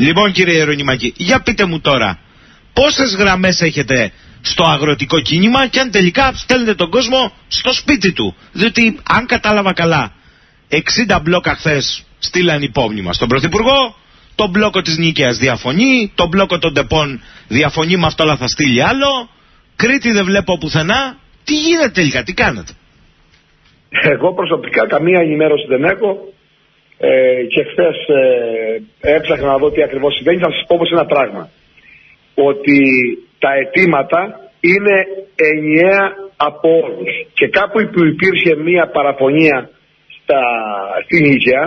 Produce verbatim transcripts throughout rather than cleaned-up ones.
Λοιπόν, κύριε Ιερονυμάκη, για πείτε μου τώρα, πόσες γραμμές έχετε στο αγροτικό κίνημα και αν τελικά στέλνετε τον κόσμο στο σπίτι του? Διότι, αν κατάλαβα καλά, εξήντα μπλόκα χθες στείλαν υπόμνημα στον Πρωθυπουργό, το μπλόκο της Νίκαιας διαφωνεί, το μπλόκο των ΤΕΠών διαφωνεί με αυτό, αλλά θα στείλει άλλο. Κρήτη δεν βλέπω πουθενά. Τι γίνεται τελικά, τι κάνετε? Εγώ προσωπικά καμία ενημέρωση δεν έχω ε, και χθες ε, έψαχνα να δω τι ακριβώς συμβαίνει. Θα σας πω όμως ένα πράγμα, ότι τα αιτήματα είναι ενιαία από όλους και κάπου που υπήρχε μία παραφωνία στα, στην Νίκαια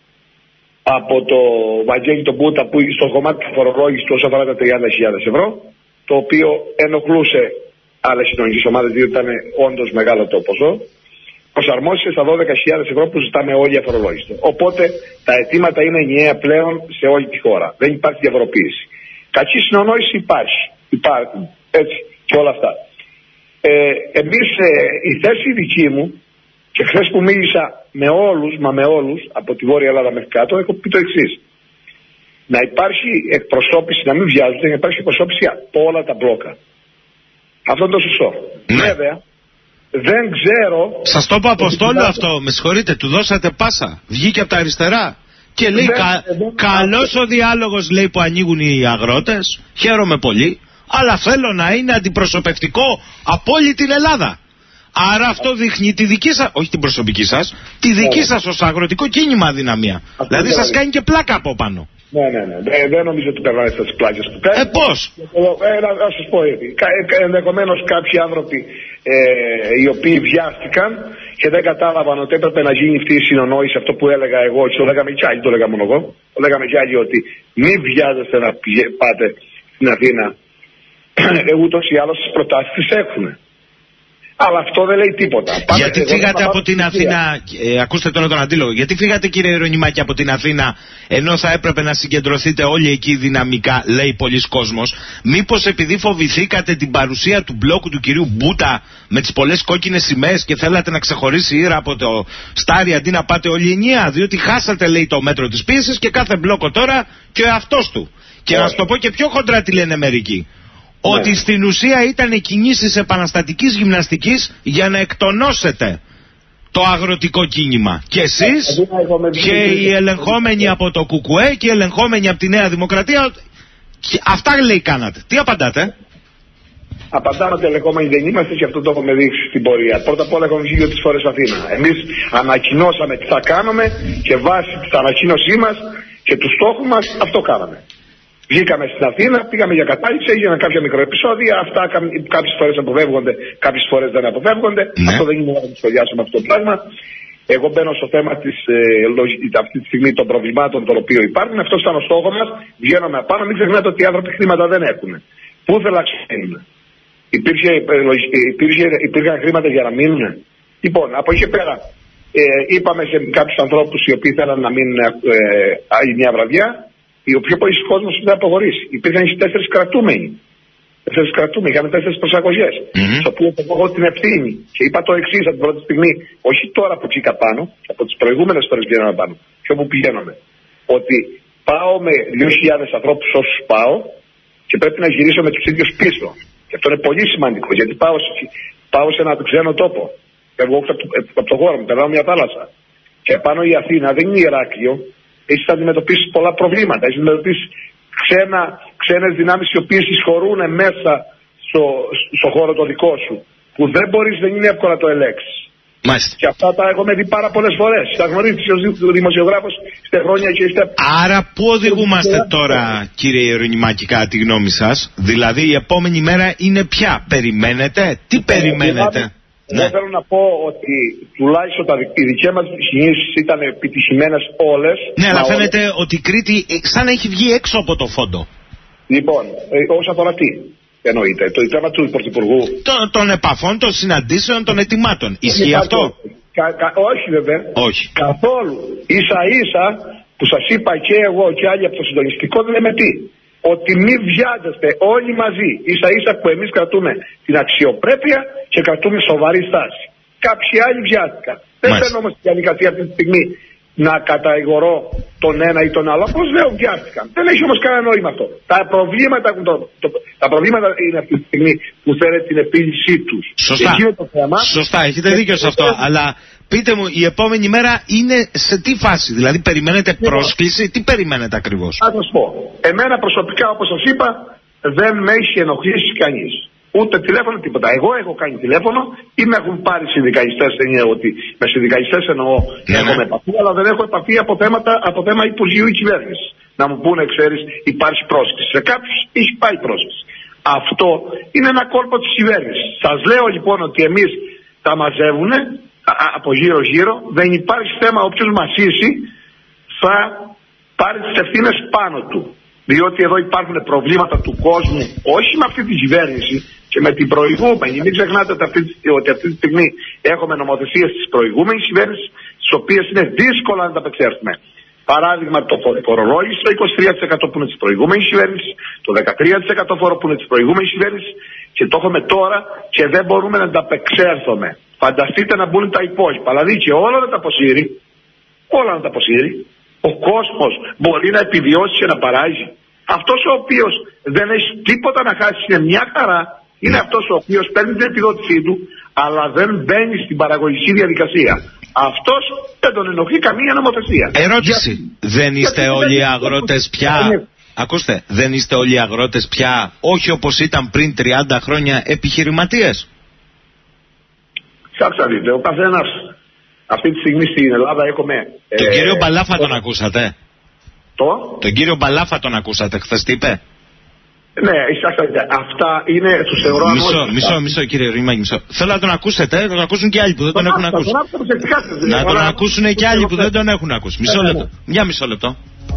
από το Βαγγέλη τον Μπούτα, που στο κομμάτι του φορολόγηση του όσον αφορά τα τριάντα χιλιάδες ευρώ, το οποίο ενοχλούσε άλλες κοινωνικές ομάδες, διότι ήταν όντως μεγάλο το ποσό, προσαρμόστηκε στα δώδεκα χιλιάδες ευρώ που ζητάμε όλοι αφορολόγητο. Οπότε τα αιτήματα είναι ενιαία πλέον σε όλη τη χώρα. Δεν υπάρχει διαφοροποίηση. Κακή συνεννόηση υπάρχει. Υπάρχουν. Έτσι και όλα αυτά. Ε, εμείς, ε, η θέση δική μου, και χθες που μίλησα με όλους, μα με όλους, από τη Βόρεια Ελλάδα μέχρι κάτω, έχω πει το εξής. Να υπάρχει εκπροσώπηση, να μην βιάζονται, να υπάρχει εκπροσώπηση από όλα τα μπλόκα. Αυτό είναι το σωστό. Ναι. Βέβαια, δεν ξέρω... Σας το είπα Αποστόλου αυτό, με συγχωρείτε, του δώσατε πάσα. Βγήκε από τα αριστερά. Και λέει, δεν, κα, δεν, καλός ο διάλογος, λέει, που ανοίγουν οι αγρότες. Χαίρομαι πολύ. Αλλά θέλω να είναι αντιπροσωπευτικό από όλη την Ελλάδα. Άρα αυτό δείχνει τη δική σας, όχι την προσωπική σας, τη δική yeah. σας ως αγροτικό κίνημα αδυναμία. Αυτό δηλαδή σας κάνει και πλάκα από πάνω. Ναι, ναι, ναι. Δεν, δεν νομίζω ότι περνάει στις πλάκες που κάνει. Ε, πώς? Ε, να, να σας πω έτσι. Ενδεχομένως κάποιοι άνθρωποι ε, οι οποίοι βιάστηκαν και δεν κατάλαβαν ότι έπρεπε να γίνει αυτή η συνεννόηση, αυτό που έλεγα εγώ, και το λέγαμε κι άλλοι, το λέγαμε μόνο εγώ, το λέγαμε κι άλλοι, ότι μην βιάζεστε να πηγε, πάτε στην Αθήνα. Ούτως ή άλλως τις προτάσεις τις έχουν. Αλλά αυτό δεν λέει τίποτα. Πάμε, γιατί φύγατε από την Αθήνα, ε, ακούστε τώρα τον αντίλογο, γιατί φύγατε κύριε Ιερονυμάκη από την Αθήνα, ενώ θα έπρεπε να συγκεντρωθείτε όλοι εκεί δυναμικά, λέει πολλοί κόσμος? Μήπως επειδή φοβηθήκατε την παρουσία του μπλόκου του κυρίου Μπούτα με τις πολλές κόκκινες σημαίες και θέλατε να ξεχωρίσει η Ήρα από το Στάρι αντί να πάτε όλη ενιαία? Διότι χάσατε, λέει, το μέτρο της πίεσης και κάθε μπλόκο τώρα και ο εαυτός του. Και να σου το πω και πιο χοντρά τι λένε μερικοί. Ναι. Ότι στην ουσία ήταν κινήσεις επαναστατικής γυμναστικής για να εκτονώσετε το αγροτικό κίνημα. Και εσείς και οι ελεγχόμενοι από το ΚΚΕ και οι ελεγχόμενοι από τη Νέα Δημοκρατία. Αυτά, λέει, κάνατε. Τι απαντάτε? Απαντάμε ότι ελεγχόμενοι δεν είμαστε και αυτό το έχουμε δείξει στην πορεία. Πρώτα απ' όλα έχουμε βγει δύο φορές Αθήνα. Εμείς ανακοινώσαμε τι θα κάνουμε και βάσει την ανακοίνωσή μας και του στόχου μας αυτό κάναμε. Βγήκαμε στην Αθήνα, πήγαμε για κατάληψη, έγιναν κάποια μικροεπισόδια. Αυτά κάποιες φορές αποφεύγονται, κάποιες φορές δεν αποφεύγονται. Ναι. Αυτό δεν είναι να το σχολιάσουμε αυτό το πράγμα. Εγώ μπαίνω στο θέμα της, ε, αυτή τη στιγμή των προβλημάτων των οποίων υπάρχουν. Αυτό ήταν ο στόχος μας. Βγαίνουμε απάνω. Μην ξεχνάτε ότι οι άνθρωποι χρήματα δεν έχουν. Πού θέλουν να ξεφύγουν? Υπήρχε, υπήρχε, υπήρχαν χρήματα για να μείνουν. Λοιπόν, από εκεί πέρα ε, είπαμε σε κάποιους ανθρώπους οι οποίοι θέλαν να μείνουν ε, άλλη μια βραδιά. Ο πιο πολλοί κόσμος δεν αποχωρήσει. Υπήρχαν τέσσερις κρατούμενοι. Τέσσερις κρατούμενοι, είχαμε τέσσερις προσαγωγές. Mm-hmm. Στο οποίο έχω την ευθύνη. Και είπα το εξής από την πρώτη στιγμή, όχι τώρα που βγήκα πάνω, από τις προηγούμενες φορές πηγαίναμε πάνω, και όπου πηγαίναμε. Ότι πάω με δύο χιλιάδες ανθρώπους όσους πάω και πρέπει να γυρίσω με τους ίδιους πίσω. Και αυτό είναι πολύ σημαντικό, γιατί πάω σε, πάω σε έναν ξένο τόπο. Εγώ από, από το χώρο μου, περνάω μια θάλασσα. Και πάνω η Αθήνα δεν είναι Ηράκλειο. Έχεις αντιμετωπίσει πολλά προβλήματα. Έχεις αντιμετωπίσει ξένα, ξένες δυνάμεις οι οποίες εισχωρούν μέσα στο, στο χώρο το δικό σου. Που δεν μπορείς, δεν είναι εύκολο να το ελέγξεις. Μάλιστα. Και αυτά τα έχουμε δει πάρα πολλές φορές. Τα γνωρίζεις ως δημοσιογράφος είστε χρόνια και είστε... Άρα πού οδηγούμαστε τώρα, κύριε Ιερονυμάκη, κατά τη γνώμη σας? Δηλαδή η επόμενη μέρα είναι ποια? Περιμένετε? Τι ε, περιμένετε? Εγώ ναι. θέλω να πω ότι τουλάχιστον τα, οι δικές μας κινήσεις ήταν επιτυχημένες όλες. Ναι, αλλά φαίνεται όλες. ότι η Κρήτη σαν να έχει βγει έξω από το φόντο. Λοιπόν, ε, όσον αφορά τι εννοείται, το θέμα του Πρωθυπουργού. Το, των επαφών, των συναντήσεων, των ετοιμάτων. Ισχύει αυτό? Κα, κα, όχι βέβαια. Όχι. Καθόλου. Ίσα ίσα που σας είπα και εγώ και άλλοι από το συντονιστικό δεν λέμε τι. Ότι μην βιάζεστε όλοι μαζί. Ίσα ίσα που εμείς κρατούμε την αξιοπρέπεια και κρατούμε σοβαρή στάση. Κάποιοι άλλοι βιάστηκαν. Δεν θέλω όμως τη διαδικασία αυτή τη στιγμή να κατηγορώ τον ένα ή τον άλλο. Πώς λέω βιάστηκαν. Δεν έχει όμως κανένα νόημα αυτό. Τα προβλήματα, το, το, τα προβλήματα είναι αυτή τη στιγμή που θέλετε την επίλυσή τους. Σωστά. Το θέμα. Σωστά, έχετε δίκιο σε αυτό. Αλλά πείτε μου, η επόμενη μέρα είναι σε τι φάση? Δηλαδή περιμένετε λοιπόν πρόσκληση, τι περιμένετε ακριβώς? Θα σας πω. Εμένα προσωπικά, όπως σας είπα, δεν με έχει ενοχλήσει κανείς. Ούτε τηλέφωνο, τίποτα. Εγώ έχω κάνει τηλέφωνο ή με έχουν πάρει συνδικαλιστές. Δεν είναι ότι με συνδικαλιστές εννοώ ναι, έχω ναι. επαφή, αλλά δεν έχω επαφή από, θέματα, από θέμα Υπουργείου ή κυβέρνηση. Να μου πούνε, ξέρεις, υπάρχει πρόσκληση. Σε κάποιους έχει πάει πρόσκληση. Αυτό είναι ένα κόλπο της κυβέρνησης. Σας λέω λοιπόν ότι εμείς τα μαζεύουν από γύρω-γύρω. Δεν υπάρχει θέμα. Όποιος μασίσει θα πάρει τις ευθύνες πάνω του. Διότι εδώ υπάρχουν προβλήματα του κόσμου, όχι με αυτή την κυβέρνηση και με την προηγούμενη. Μην ξεχνάτε ότι αυτή, ότι αυτή τη στιγμή έχουμε νομοθεσίες της προηγούμενης κυβέρνησης, τις οποίες είναι δύσκολο να ανταπεξέλθουμε. Παράδειγμα, το φορολόγηση το είκοσι τρία τοις εκατό που είναι της προηγούμενης κυβέρνησης, το δεκατρία τοις εκατό φόρο που είναι της προηγούμενης κυβέρνησης και το έχουμε τώρα και δεν μπορούμε να ανταπεξέλθουμε. Φανταστείτε να μπουν τα υπόλοιπα. Δηλαδή και όλα να τα αποσύρει, όλα να τα αποσύρει. Ο κόσμος μπορεί να επιβιώσει και να παράγει. Αυτός ο οποίος δεν έχει τίποτα να χάσει, είναι μια χαρά, είναι αυτός ο οποίος παίρνει την επιδότησή του, αλλά δεν μπαίνει στην παραγωγική διαδικασία. Αυτός δεν τον ενοχλεί καμία νομοθεσία. Ερώτηση. Για... Δεν είστε για... όλοι οι αγρότες πια... Ακούστε, δεν είστε όλοι οι αγρότες πια, όχι όπως ήταν πριν τριάντα χρόνια, επιχειρηματίες? Ψάξα δείτε, ο καθένας... Αυτή τη στιγμή στην Ελλάδα έχουμε... Τον ε, κύριο Μπαλάφα ε, τον ακούσατε? Το? Τον κύριο Μπαλάφα τον ακούσατε χθες, τι είπε? Ναι, εισάξατε. Αυτά είναι, τους θεωρώ... Μισό, μισό, μισό κύριε Ρημάκη, μισό. Θέλω να τον ακούσετε, να τον ακούσουν και άλλοι που δεν τον, τον έχουν ακούσει. Τον να τον ακούσουν και άλλοι που δεν τον έχουν ακούσει. Μισό λεπτό. Μια μισό λεπτό.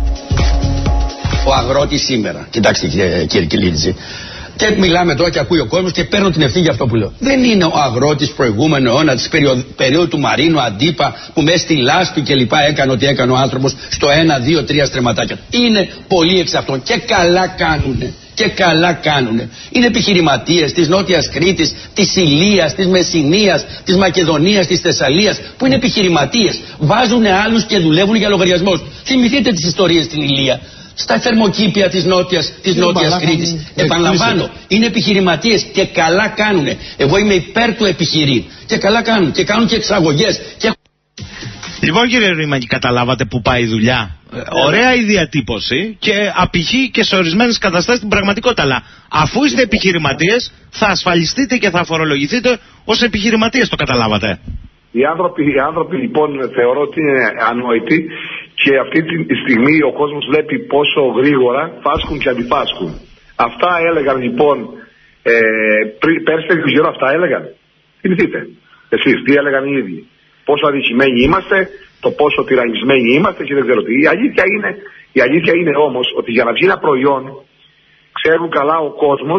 Ο αγρότης σήμερα, κοιτάξτε κύριε Κιλίτζη, και μιλάμε τώρα και ακούει ο κόσμος και παίρνω την ευθύνη για αυτό που λέω. Δεν είναι ο αγρότης προηγούμενο αιώνα της περίοδου του Μαρίνου Αντίπα που μέσα στη λάσπη και λοιπά έκανε ό,τι έκανε ο άνθρωπος στο ένα, δύο, τρία στρεμματάκια. Είναι πολλοί εξ αυτών και καλά κάνουνε. Και καλά κάνουνε. Είναι επιχειρηματίες της Νότιας Κρήτης, της Ηλίας, της Μεσσηνίας, της Μακεδονίας, της Θεσσαλίας που είναι επιχειρηματίες. Βάζουν άλλους και δουλεύουν για λογαριασμό. Θυμηθείτε τις ιστορίες στην Ηλία. Στα θερμοκήπια της Νότιας, της Νότιας Κρήτης. Επαναλαμβάνω, είναι επιχειρηματίες και καλά κάνουνε. Εγώ είμαι υπέρ του επιχειρήν. Και καλά κάνουν. Και κάνουν και εξαγωγές. Και... Λοιπόν κύριε Ρημάκη, καταλάβατε που πάει η δουλειά. Ε, ωραία η διατύπωση και απηχεί και σε ορισμένες καταστάσεις την πραγματικότητα. Αλλά αφού είστε επιχειρηματίες, θα ασφαλιστείτε και θα φορολογηθείτε ως επιχειρηματίες. Το καταλάβατε? Οι άνθρωποι, οι άνθρωποι λοιπόν θεωρώ ότι είναι ανόητοι. Και αυτή τη στιγμή ο κόσμος βλέπει πόσο γρήγορα φάσκουν και αντιφάσκουν. Αυτά έλεγαν λοιπόν ε, πριν, πέρσι τέτοιο καιρό, αυτά έλεγαν. Θυμηθείτε εσείς τι έλεγαν οι ίδιοι. Πόσο αδικημένοι είμαστε, το πόσο τυραννισμένοι είμαστε και δεν ξέρω τι. Η αλήθεια είναι, η αλήθεια είναι όμως ότι για να βγει ένα προϊόν ξέρουν καλά ο κόσμος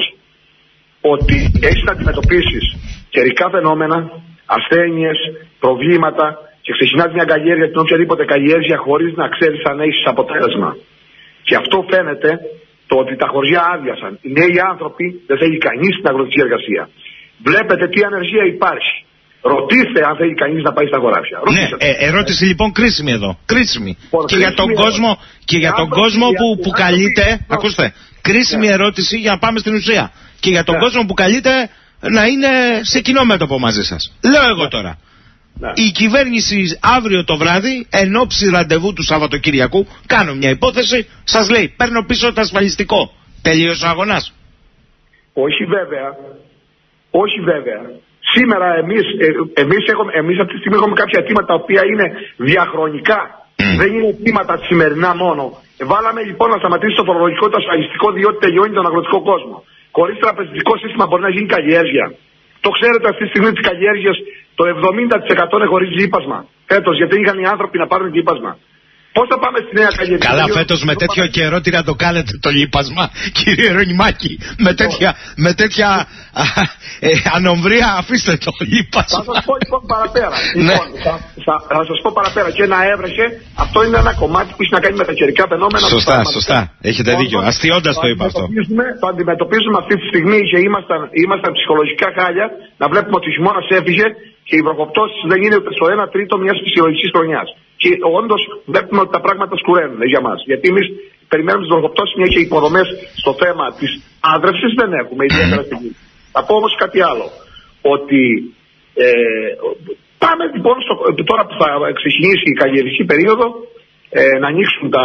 ότι έχεις να αντιμετωπίσεις καιρικά φαινόμενα, ασθένειες, προβλήματα. Και ξεκινάς μια καλλιέργεια, την οποιαδήποτε καλλιέργεια, χωρίς να ξέρεις αν έχεις αποτέλεσμα. Και αυτό φαίνεται το ότι τα χωριά άδειασαν. Οι νέοι άνθρωποι δεν θέλει κανείς στην αγροτική εργασία. Βλέπετε τι ανεργία υπάρχει. Ρωτήστε αν θέλει κανείς να πάει στα χωράφια. Ναι, ε, ερώτηση λοιπόν κρίσιμη εδώ. Κρίσιμη. Λοιπόν, και για τον κόσμο, και για τον κόσμο που, που καλείται. Ακούστε. Κρίσιμη ερώτηση για να πάμε στην ουσία. Και για τον κόσμο που καλείται να είναι σε κοινό μέτωπο μαζί σας. Λέω εγώ τώρα. Να. Η κυβέρνηση αύριο το βράδυ, εν ώψη ραντεβού του Σαββατοκυριακού, κάνω μια υπόθεση, σας λέει παίρνω πίσω το ασφαλιστικό. Τελείωσε ο αγώνας? Όχι βέβαια. Όχι βέβαια. Σήμερα εμείς, ε, εμείς, έχουμε, εμείς αυτή τη στιγμή έχουμε κάποια αιτήματα τα οποία είναι διαχρονικά. Mm. Δεν είναι αιτήματα σημερινά μόνο. Ε, βάλαμε λοιπόν να σταματήσει το φορολογικό το ασφαλιστικό διότι τελειώνει τον αγροτικό κόσμο. Χωρίς τραπεζικό σύστημα μπορεί να γίνει καλλιέργεια. Το ξέρετε αυτή τη στιγμή τις καλλιέργειες το εβδομήντα τοις εκατό είναι χωρίς λείπασμα. Φέτος, γιατί είχαν οι άνθρωποι να πάρουν λείπασμα. Πώς θα πάμε στη νέα καλλιέργεια? Καλά, φέτος με τέτοιο πάμε... καιρό τι να το κάνετε το λείπασμα, κύριε Ρωνιμάκη. Με τέτοια, με τέτοια α, ε, ανομβρία αφήστε το λείπασμα. Θα σας πω λοιπόν παραπέρα. Λοιπόν, θα, θα, θα σας πω παραπέρα. Και να έβρεχε, αυτό είναι ένα κομμάτι που έχει να κάνει με τα καιρικά φαινόμενα. Σωστά, σωστά. Έχετε δίκιο. Αστιώντας το είπα αυτό. Το αντιμετωπίζουμε αυτή τη στιγμή και ήμασταν, ήμασταν ψυχολογικά χάλια να βλέπουμε ότι ο χειμώνας έφυγε και οι βροχοπτώσεις δεν είναι ούτε στο ένα τρίτο μιας φυσιολογικής χρονιάς. Και και όντως βλέπουμε ότι τα πράγματα σκουραίνουν για μας. Γιατί εμείς περιμένουμε τις τροχοπτώσεις, μια και υποδομές στο θέμα της άδρευσης δεν έχουμε ιδιαίτερα στιγμή. Θα πω όμως κάτι άλλο. Ότι ε, πάμε λοιπόν στο, τώρα που θα ξεκινήσει η καλλιεργική περίοδο ε, να ανοίξουν τα,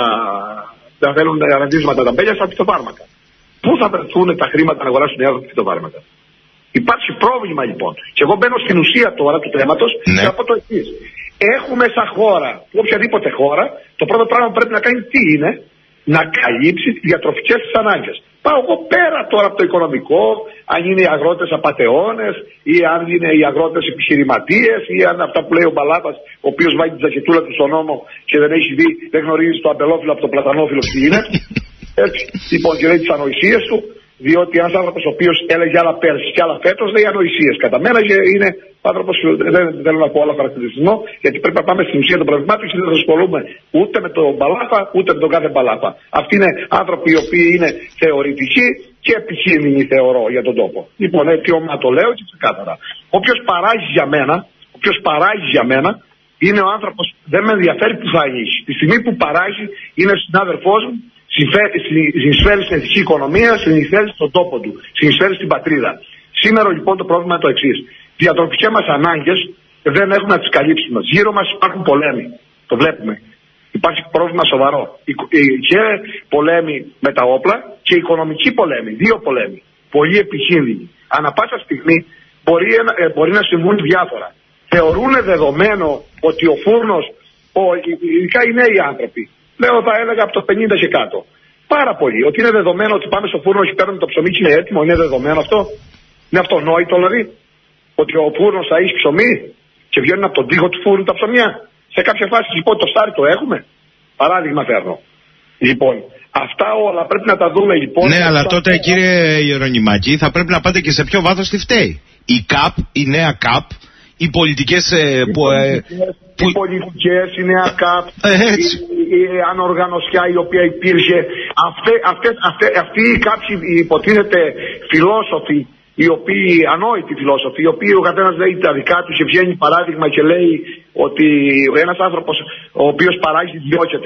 τα θέλουν τα ραντίσματα τα μπέλια στα φυτοφάρμακα. Πού θα βρεθούν τα χρήματα να αγοράσουν οι άνθρωποι φυτοφάρμακα? Υπάρχει πρόβλημα λοιπόν. Και εγώ μπαίνω στην ουσία τώρα του θέματος ναι. και θα πω το εξής. Έχουμε σαν χώρα, οποιαδήποτε χώρα, το πρώτο πράγμα που πρέπει να κάνει τι είναι? Να καλύψει τις διατροφικές της ανάγκες. Πάω εγώ πέρα τώρα από το οικονομικό, αν είναι οι αγρότες απατεώνες ή αν είναι οι αγρότες επιχειρηματίες ή αν αυτά που λέει ο Μπαλάπας, ο οποίος βάζει την τζακετούλα του στον νόμο και δεν έχει δει, δεν γνωρίζει το αμπελόφυλλο από το πλατανόφυλλο τι είναι. Έτσι, λοιπόν, και λέει τις ανοησίες του, διότι ένας άνθρωπος ο οποίος έλεγε άλλα πέρσι και άλλα φέτος λέει ανοησίες. Κατά μένα είναι άνθρωπος, δεν θέλω να πω άλλο χαρακτηριστικό, γιατί πρέπει να πάμε στην ουσία των προβλημάτων και δεν θα ασχολούμαι ούτε με τον Μπαλάφα ούτε με τον κάθε Μπαλάφα. Αυτοί είναι άνθρωποι οι οποίοι είναι θεωρητικοί και επικίνδυνοι, θεωρώ, για τον τόπο. Λοιπόν, έτσι ομά το λέω και ξεκάθαρα. Όποιος παράγει για μένα, όποιος παράγει για μένα, είναι ο άνθρωπος, δεν με ενδιαφέρει που θα ανοίξει. Τη στιγμή που παράγει είναι συνάδελφός μου. Συνεισφέρει στην εθνική οικονομία, συνεισφέρει στον τόπο του, συνεισφέρει στην πατρίδα. Σήμερα λοιπόν το πρόβλημα είναι το εξής. Οι διατροφικές μας ανάγκες δεν έχουμε να τις καλύψουμε. Γύρω μας υπάρχουν πολέμοι. Το βλέπουμε. Υπάρχει πρόβλημα σοβαρό. Και πολέμοι με τα όπλα και οικονομικοί πολέμοι. Δύο πολέμοι. Πολύ επικίνδυνοι. Ανά πάσα στιγμή μπορεί, μπορεί να συμβούν διάφορα. Θεωρούν δεδομένο ότι ο φούρνος, ο, ειδικά οι νέοι άνθρωποι, λέω θα έλεγα από το πενήντα και κάτω. Πάρα πολύ. Ότι είναι δεδομένο ότι πάμε στο φούρνο και παίρνουμε το ψωμί και είναι έτοιμο. Είναι δεδομένο αυτό? Είναι αυτονόητο δηλαδή? Ότι ο φούρνος θα έχει ψωμί και βγαίνουν από τον τοίχο του φούρνου τα ψωμιά. Σε κάποια φάση λοιπόν το στάρι το έχουμε. Παράδειγμα φέρνω. Λοιπόν, αυτά όλα πρέπει να τα δούμε λοιπόν. Ναι, αλλά τότε κύριε Ιερονυμάκη θα πρέπει να πάτε και σε ποιο βάθος τι φταίει. Η ΚΑΠ, η νέα ΚΑΠ, οι πολιτικές ε, οι που... πολιτικές, που... οι πολιτικές, η νέα ΚΑΠ, η, η ανοργανωσιά η οποία υπήρχε, αυτέ, αυτές, αυτέ, αυτοί κάποιοι υποτίθεται φιλόσοφοι, οι οποίοι, ανόητοι φιλόσοφοι, οι οποίοι ο καθένας λέει τα δικά του και βγαίνει παράδειγμα και λέει ότι ένας άνθρωπος ο οποίος παράγει διώκεται.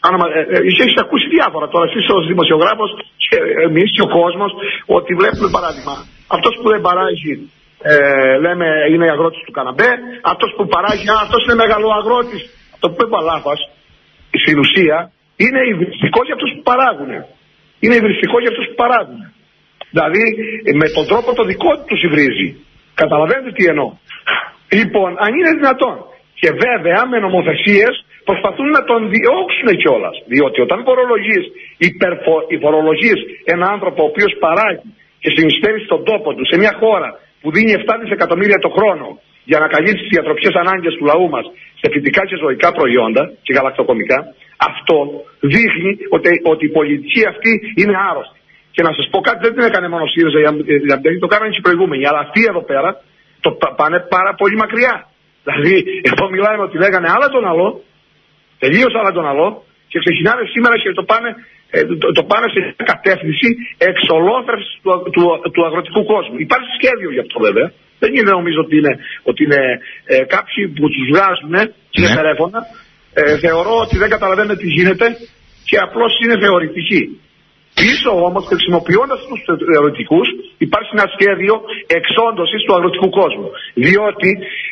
Έχεις ακούσει διάφορα τώρα, εσείς ως δημοσιογράφος και εμείς και ο κόσμος, ότι βλέπουμε παράδειγμα. Αυτός που δεν παράγει, ε, λέμε είναι αγρότης του Καναμπέ, αυτός που παράγει, α, αυτός είναι μεγαλοαγρότης. Αυτό που είπε ο Λάφας, στην ουσία, είναι υβριστικό για αυτούς που παράγουν. Είναι υβριστικό για αυτούς που παράγουν. Δηλαδή με τον τρόπο το δικό του υβρίζει. Καταλαβαίνετε τι εννοώ? Λοιπόν, αν είναι δυνατόν. Και βέβαια με νομοθεσίες προσπαθούν να τον διώξουν κιόλας. Διότι όταν φορολογείς, υπερφο... φορολογείς ένα άνθρωπο ο οποίος παράγει και συνεισφέρει στον τόπο του σε μια χώρα που δίνει επτά δισεκατομμύρια το χρόνο για να καλύψει τις διατροφικές ανάγκες του λαού μας σε φυτικά και ζωικά προϊόντα και γαλακτοκομικά, αυτό δείχνει ότι, ότι η πολιτική αυτή είναι άρρωστη. Και να σας πω κάτι, δεν την έκανε μόνο ο ΣΥΡΙΖΑ, το κάνανε και οι προηγούμενοι. Αλλά αυτοί εδώ πέρα το πάνε πάρα πολύ μακριά. Δηλαδή, εδώ μιλάμε ότι λέγανε άλλα τον άλλο, τελείως άλλα τον άλλο, και ξεκινάνε σήμερα και το πάνε, το, το πάνε σε μια κατεύθυνση εξολόθρευσης του, του, του αγροτικού κόσμου. Υπάρχει σχέδιο γι' αυτό βέβαια. Δεν είναι νομίζω ότι είναι, ότι είναι ε, κάποιοι που τους βγάζουν και ναι. τηλέφωνα. Ε, θεωρώ ότι δεν καταλαβαίνουν τι γίνεται και απλώς είναι θεωρητικοί. Πίσω όμως, χρησιμοποιώντας τους θεωρητικούς, υπάρχει ένα σχέδιο εξόντωσης του αγροτικού κόσμου. Διότι,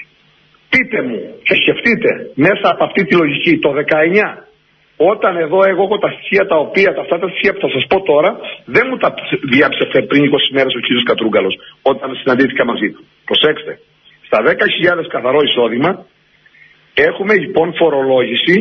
πείτε μου και σκεφτείτε μέσα από αυτή τη λογική, το δεκαεννιά, όταν εδώ εγώ έχω τα στοιχεία τα οποία, τα αυτά τα στοιχεία που θα σας πω τώρα, δεν μου τα διάψευε πριν είκοσι μέρες ο κ. Κατρούγκαλος, όταν συναντήθηκα μαζί του. Προσέξτε, στα δέκα χιλιάδες καθαρό εισόδημα, έχουμε λοιπόν φορολόγηση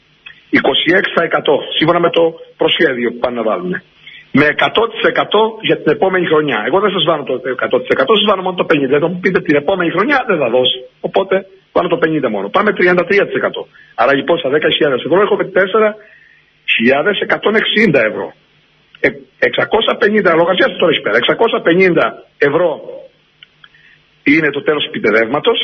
είκοσι έξι τοις εκατό, σύμφωνα με το προσχέδιο που πάνε να βάλουν. Με εκατό τοις εκατό για την επόμενη χρονιά. Εγώ δεν σας βάλω το εκατό τοις εκατό, σας βάλω μόνο το πενήντα τοις εκατό. Θα μου πείτε την επόμενη χρονιά δεν θα δώσει. Οπότε βάλω το πενήντα τοις εκατό μόνο. Πάμε τριάντα τρία τοις εκατό. Άρα λοιπόν στα δέκα χιλιάδες ευρώ έχουμε τέσσερα χιλιάδες εκατόν εξήντα ευρώ. Ε, εξακόσια πενήντα, λογαριάστε τώρα εκεί πέρα. εξακόσια πενήντα ευρώ είναι το τέλος επιτεδεύματος.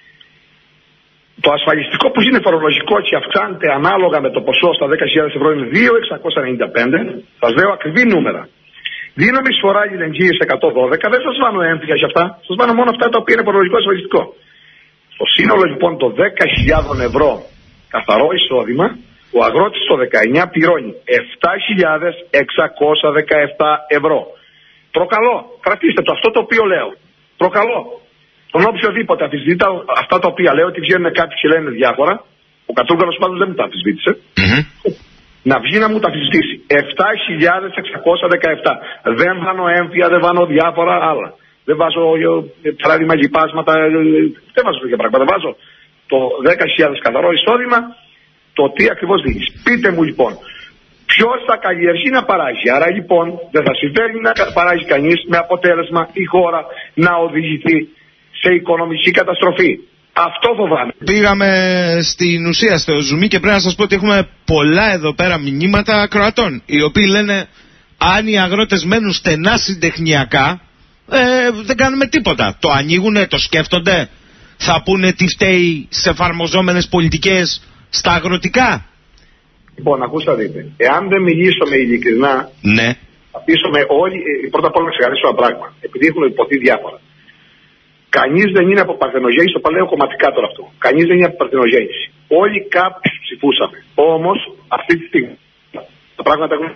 Το ασφαλιστικό που είναι φορολογικό και αυξάνεται ανάλογα με το ποσό στα δέκα χιλιάδες ευρώ είναι δύο χιλιάδες εξακόσια ενενήντα πέντε. Σας λέω ακριβή νούμερα. Δίνομαι εισφορά αλληλεγγύης εκατόν δώδεκα. Δεν σας βάνω έμφυγα για αυτά. Σας βάνω μόνο αυτά τα οποία είναι φορολογικό ασφαλιστικό. Στο σύνολο λοιπόν των δέκα χιλιάδες ευρώ καθαρό εισόδημα, ο αγρότης το δεκαεννιά πληρώνει επτά χιλιάδες εξακόσια δεκαεπτά ευρώ. Προκαλώ, κρατήστε το αυτό το οποίο λέω. Προκαλώ τον οποιοδήποτε αμφισβητεί αυτά τα οποία λέω, ότι βγαίνουν κάποιοι και λένε διάφορα. Ο Κατρούγκαλος πάντως δεν μου τα αμφισβήτησε. Mm-hmm. Να βγει να μου τα αμφισβητήσει. επτά χιλιάδες εξακόσια δεκαεπτά. Δεν βάνω έμφυα, δεν βάνω διάφορα άλλα. Δεν βάζω παράδειγμα γυπάσματα, δεν βάζω τέτοια πράγματα. Βάζω το δέκα χιλιάδες καθαρό εισόδημα, το τι ακριβώς δίνεις. Πείτε μου λοιπόν, ποιος θα καλλιεργεί να παράγει. Άρα λοιπόν δεν θα συμβαίνει να παράγει κανείς, με αποτέλεσμα η χώρα να οδηγηθεί σε οικονομική καταστροφή. Αυτό φοβάμαι. Πήγαμε στην ουσία στο ζουμί και πρέπει να σας πω ότι έχουμε πολλά εδώ πέρα μηνύματα ακροατών, οι οποίοι λένε αν οι αγρότες μένουν στενά συντεχνιακά, ε, δεν κάνουμε τίποτα. Το ανοίγουνε, το σκέφτονται, θα πούνε τι φταίει σε εφαρμοζόμενες πολιτικές στα αγροτικά. Λοιπόν, ακούστε δείτε. Εάν δεν μιλήσουμε ειλικρινά, ναι. θα πείσουμε όλοι, πρώτα απ' όλα να ξεκαθαρίσω ένα πράγμα. Επειδή έχουν υποθεί διάφορα. Κανείς δεν είναι από παρθενογέννηση, το παλαιό κομματικά τώρα αυτό. Κανείς δεν είναι από παρθενογέννηση. Όλοι κάποιους ψηφούσαμε. Όμως, αυτή τη στιγμή τα πράγματα έχουν.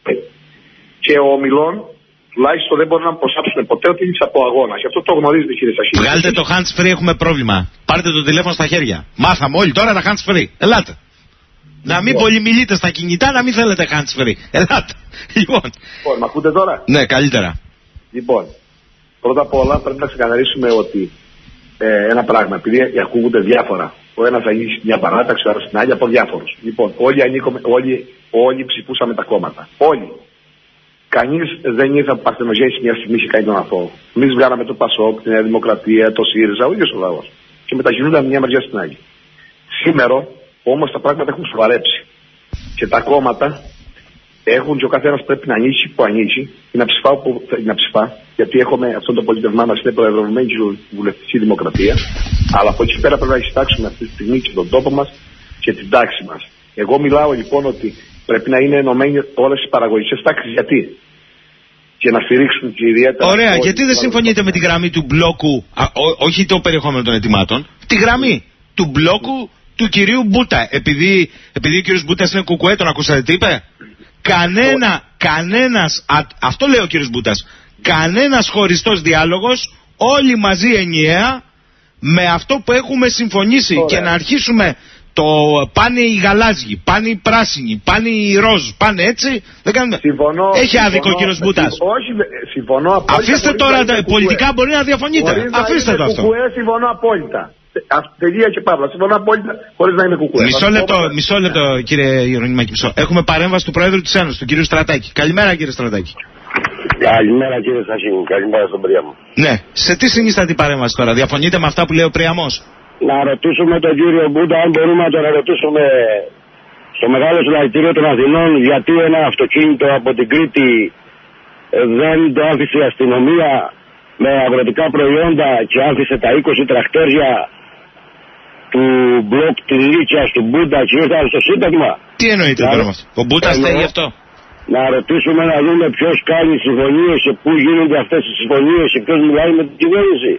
Και ο ομιλών, τουλάχιστον δεν μπορούν να προσάψουν ποτέ ότι είναι από αγώνα. Γι' αυτό το γνωρίζετε, κύριε Σαχίδη. Βγάλτε το hands free, έχουμε πρόβλημα. Πάρτε το τηλέφωνο στα χέρια. Μάθαμε όλοι τώρα τα hands free. Ελάτε. Να μην πολύ μιλείτε στα κινητά, να μην θέλετε hands free. Ελάτε. Λοιπόν. Λοιπόν, μ' ακούτε τώρα? Ναι, καλύτερα. Λοιπόν. Πρώτα απ' όλα πρέπει να ξεκαθαρίσουμε ότι ε, ένα πράγμα, επειδή ακούγονται διάφορα. Ο ένας ανοίγει μια παράταξη, ο άλλος την άλλη, από διάφορους. Λοιπόν, όλοι, ανήκουμε, όλοι, όλοι ψηφούσαμε τα κόμματα. Όλοι. Κανείς δεν ήρθε από παρθενογέννηση μια στιγμή και κάνει τον αθώο. Εμείς βγάλαμε το Πασόκ, τη Νέα Δημοκρατία, το ΣΥΡΙΖΑ, ο ίδιος ο λαός. Και μετακινούνταν μια μεριά στην άλλη. Σήμερα όμως τα πράγματα έχουν σοβαρέψει. Και τα κόμματα έχουν και ο καθένας πρέπει να ανοίξει που ανοίξει ή να ψηφά που θέλει να ψηφά. Γιατί έχουμε αυτό το πολίτευμά μας, είναι προεδρευμένη βουλευτική δημοκρατία. Αλλά από εκεί πέρα πρέπει να εισιτάξουμε αυτή τη στιγμή και τον τόπο μας και την τάξη μας. Εγώ μιλάω λοιπόν ότι πρέπει να είναι ενωμένοι όλες οι παραγωγικές τάξεις. Γιατί? Και να στηρίξουν και ιδιαίτερα. Ωραία, γιατί δεν συμφωνείτε με τη γραμμή του μπλόκου, α, ό, όχι το περιεχόμενο των ετοιμάτων, τη γραμμή του μπλόκου του κυρίου Μπούτα. Επειδή, επειδή ο κύριος Μπούτας είναι κουκουέ, τον ακούσατε τι είπε? Κανένα, κανένας, α, αυτό λέει ο κύριος Μπούτας, κανένας χωριστός διάλογος, όλοι μαζί ενιαία, με αυτό που έχουμε συμφωνήσει. Ωραία. Και να αρχίσουμε το πάνε οι γαλάζιοι, πάνε οι πράσινοι, πάνε οι ροζ, πάνε έτσι, δεν κάνουμε. Συμφωνώ, έχει άδικο ο κύριος Μπούτας. Όχι, συμφωνώ απόλυτα. Αφήστε τώρα, τα, πολιτικά μπορεί να διαφωνείτε. Αφήστε το αυτό. Κουκουέ, συμφωνώ απόλυτα. Τελεία και παύλα. Συμφωνώ απόλυτα, χωρίς να είμαι κουκουέ. Μισό λεπτό, μισό λεπτό κύριε Ιερονιμάκη. Έχουμε παρέμβαση του Προέδρου της Ένωσης, του κύριου Στρατάκη. Καλημέρα κύριε Στρατάκη. Καλημέρα κύριε Σαχίνη, καλημέρα στον Πριάμο. Ναι, σε τι συνίσταται η παρέμβαση τώρα, διαφωνείτε με αυτά που λέει ο Πριάμος? Να ρωτήσουμε τον κύριο Μπούντα αν μπορούμε να τον ρωτήσουμε στο μεγάλο συλλαλητήριο των Αθηνών γιατί ένα αυτοκίνητο από την Κρήτη δεν το άφησε η αστυνομία με αγροτικά προϊόντα και άφησε τα είκοσι τρακτέρια του μπλοκ της Λίτσιας του Μπούντα και ήρθαν στο Σύνταγμα. Τι εννοείται τώρα με αυτό? Ο Μπούντας θέλει γι' αυτό? Να ρωτήσουμε να δούμε ποιος κάνει συμφωνίες και πού γίνονται αυτές οι συμφωνίες και ποιος μιλάει με την κυβέρνηση.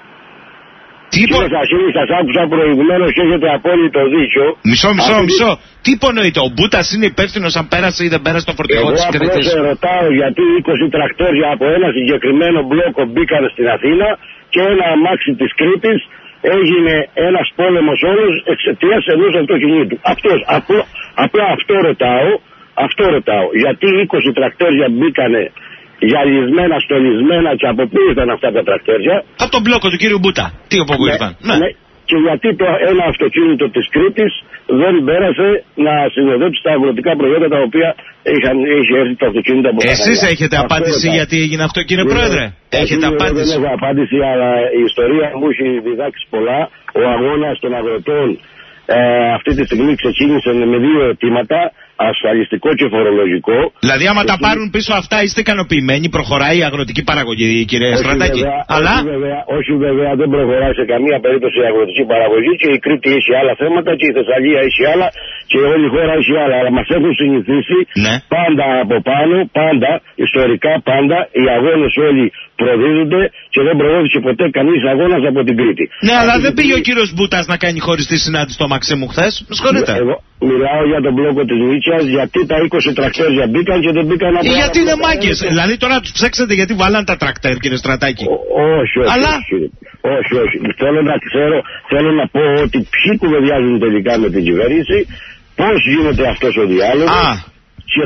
Τι υπο... Κύριε Σαχίνη, σας άκουσα προηγουμένως και έχετε απόλυτο δίκιο. Μισό, μισό, Αυτή... μισό. Τι υπονοείται, ο Μπούτας είναι υπεύθυνος αν πέρασε ή δεν πέρασε το φορτηγό της Κρήτης? Εγώ απλώς ρωτάω γιατί είκοσι τρακτόρια από ένα συγκεκριμένο μπλόκο μπήκαν στην Αθήνα και ένα αμάξι της Κρήτης έγινε ένας πόλεμος όλος εξαιτίας ενός αυτοκινήτου. Αυτός, απλό, απλά αυτό ρωτάω, αυτό ρωτάω. Γιατί είκοσι τρακτόρια μπήκανε γυαλισμένα, στολισμένα και από πού ήρθαν αυτά τα τρακτέρια? Από τον μπλόκο του κύριου Μπούτα. Τι από πού ήρθαν? Ναι. Ναι. Και γιατί το ένα αυτοκίνητο της Κρήτης δεν πέρασε να συνοδέψει τα αγροτικά προϊόντα τα οποία είχαν, είχε έρθει το αυτοκίνητο από τα Εσείς έχετε αυτό απάντηση ήταν. Γιατί έγινε αυτό κύριε Βέβαια. Πρόεδρε? Έχετε Βέβαια, απάντηση? Δεν έχω απάντηση, αλλά η ιστορία μου έχει διδάξει πολλά. Ο αγώνας των αγροτών ε, αυτή τη στιγμή ξεκίνησε με δύο αιτήματα. Ασφαλιστικό και φορολογικό. Δηλαδή, άμα και τα πάρουν πίσω αυτά, είστε ικανοποιημένοι? Προχωράει η αγροτική παραγωγή, κύριε Στρατάκη? Αλλά... Όχι βέβαια, όχι βέβαια, δεν προχωράει σε καμία περίπτωση η αγροτική παραγωγή και η Κρήτη έχει άλλα θέματα και η Θεσσαλία έχει άλλα και όλη η χώρα έχει άλλα. Αλλά μας έχουν συνηθίσει ναι. πάντα από πάνω, πάντα, ιστορικά πάντα, οι αγώνες όλοι προδίδονται και δεν προδόθηκε ποτέ κανείς αγώνας από την Κρήτη. Ναι, αλλά δεν πήγε ο κύριος Μπούτας να κάνει χωριστή συνάντηση στο αμάξι μου χθες. Με συγχωρείτε. Εγώ μιλάω για τον μπλόκο της Νίτσιας, γιατί τα είκοσι τρακτέρια μπήκαν και δεν μπήκαν από. Γιατί είναι μάγκες. Δηλαδή τώρα τους ψέξετε γιατί βάλαν τα τρακτέρ, κύριε Στρατάκη. Όχι, όχι. Αλλά... όχι, όχι. Θέλω να ξέρω, θέλω να πω ότι ποιοι κουβεντιάζουν τελικά με την κυβέρνηση, πώς γίνεται αυτός ο διάλογος. Α. Και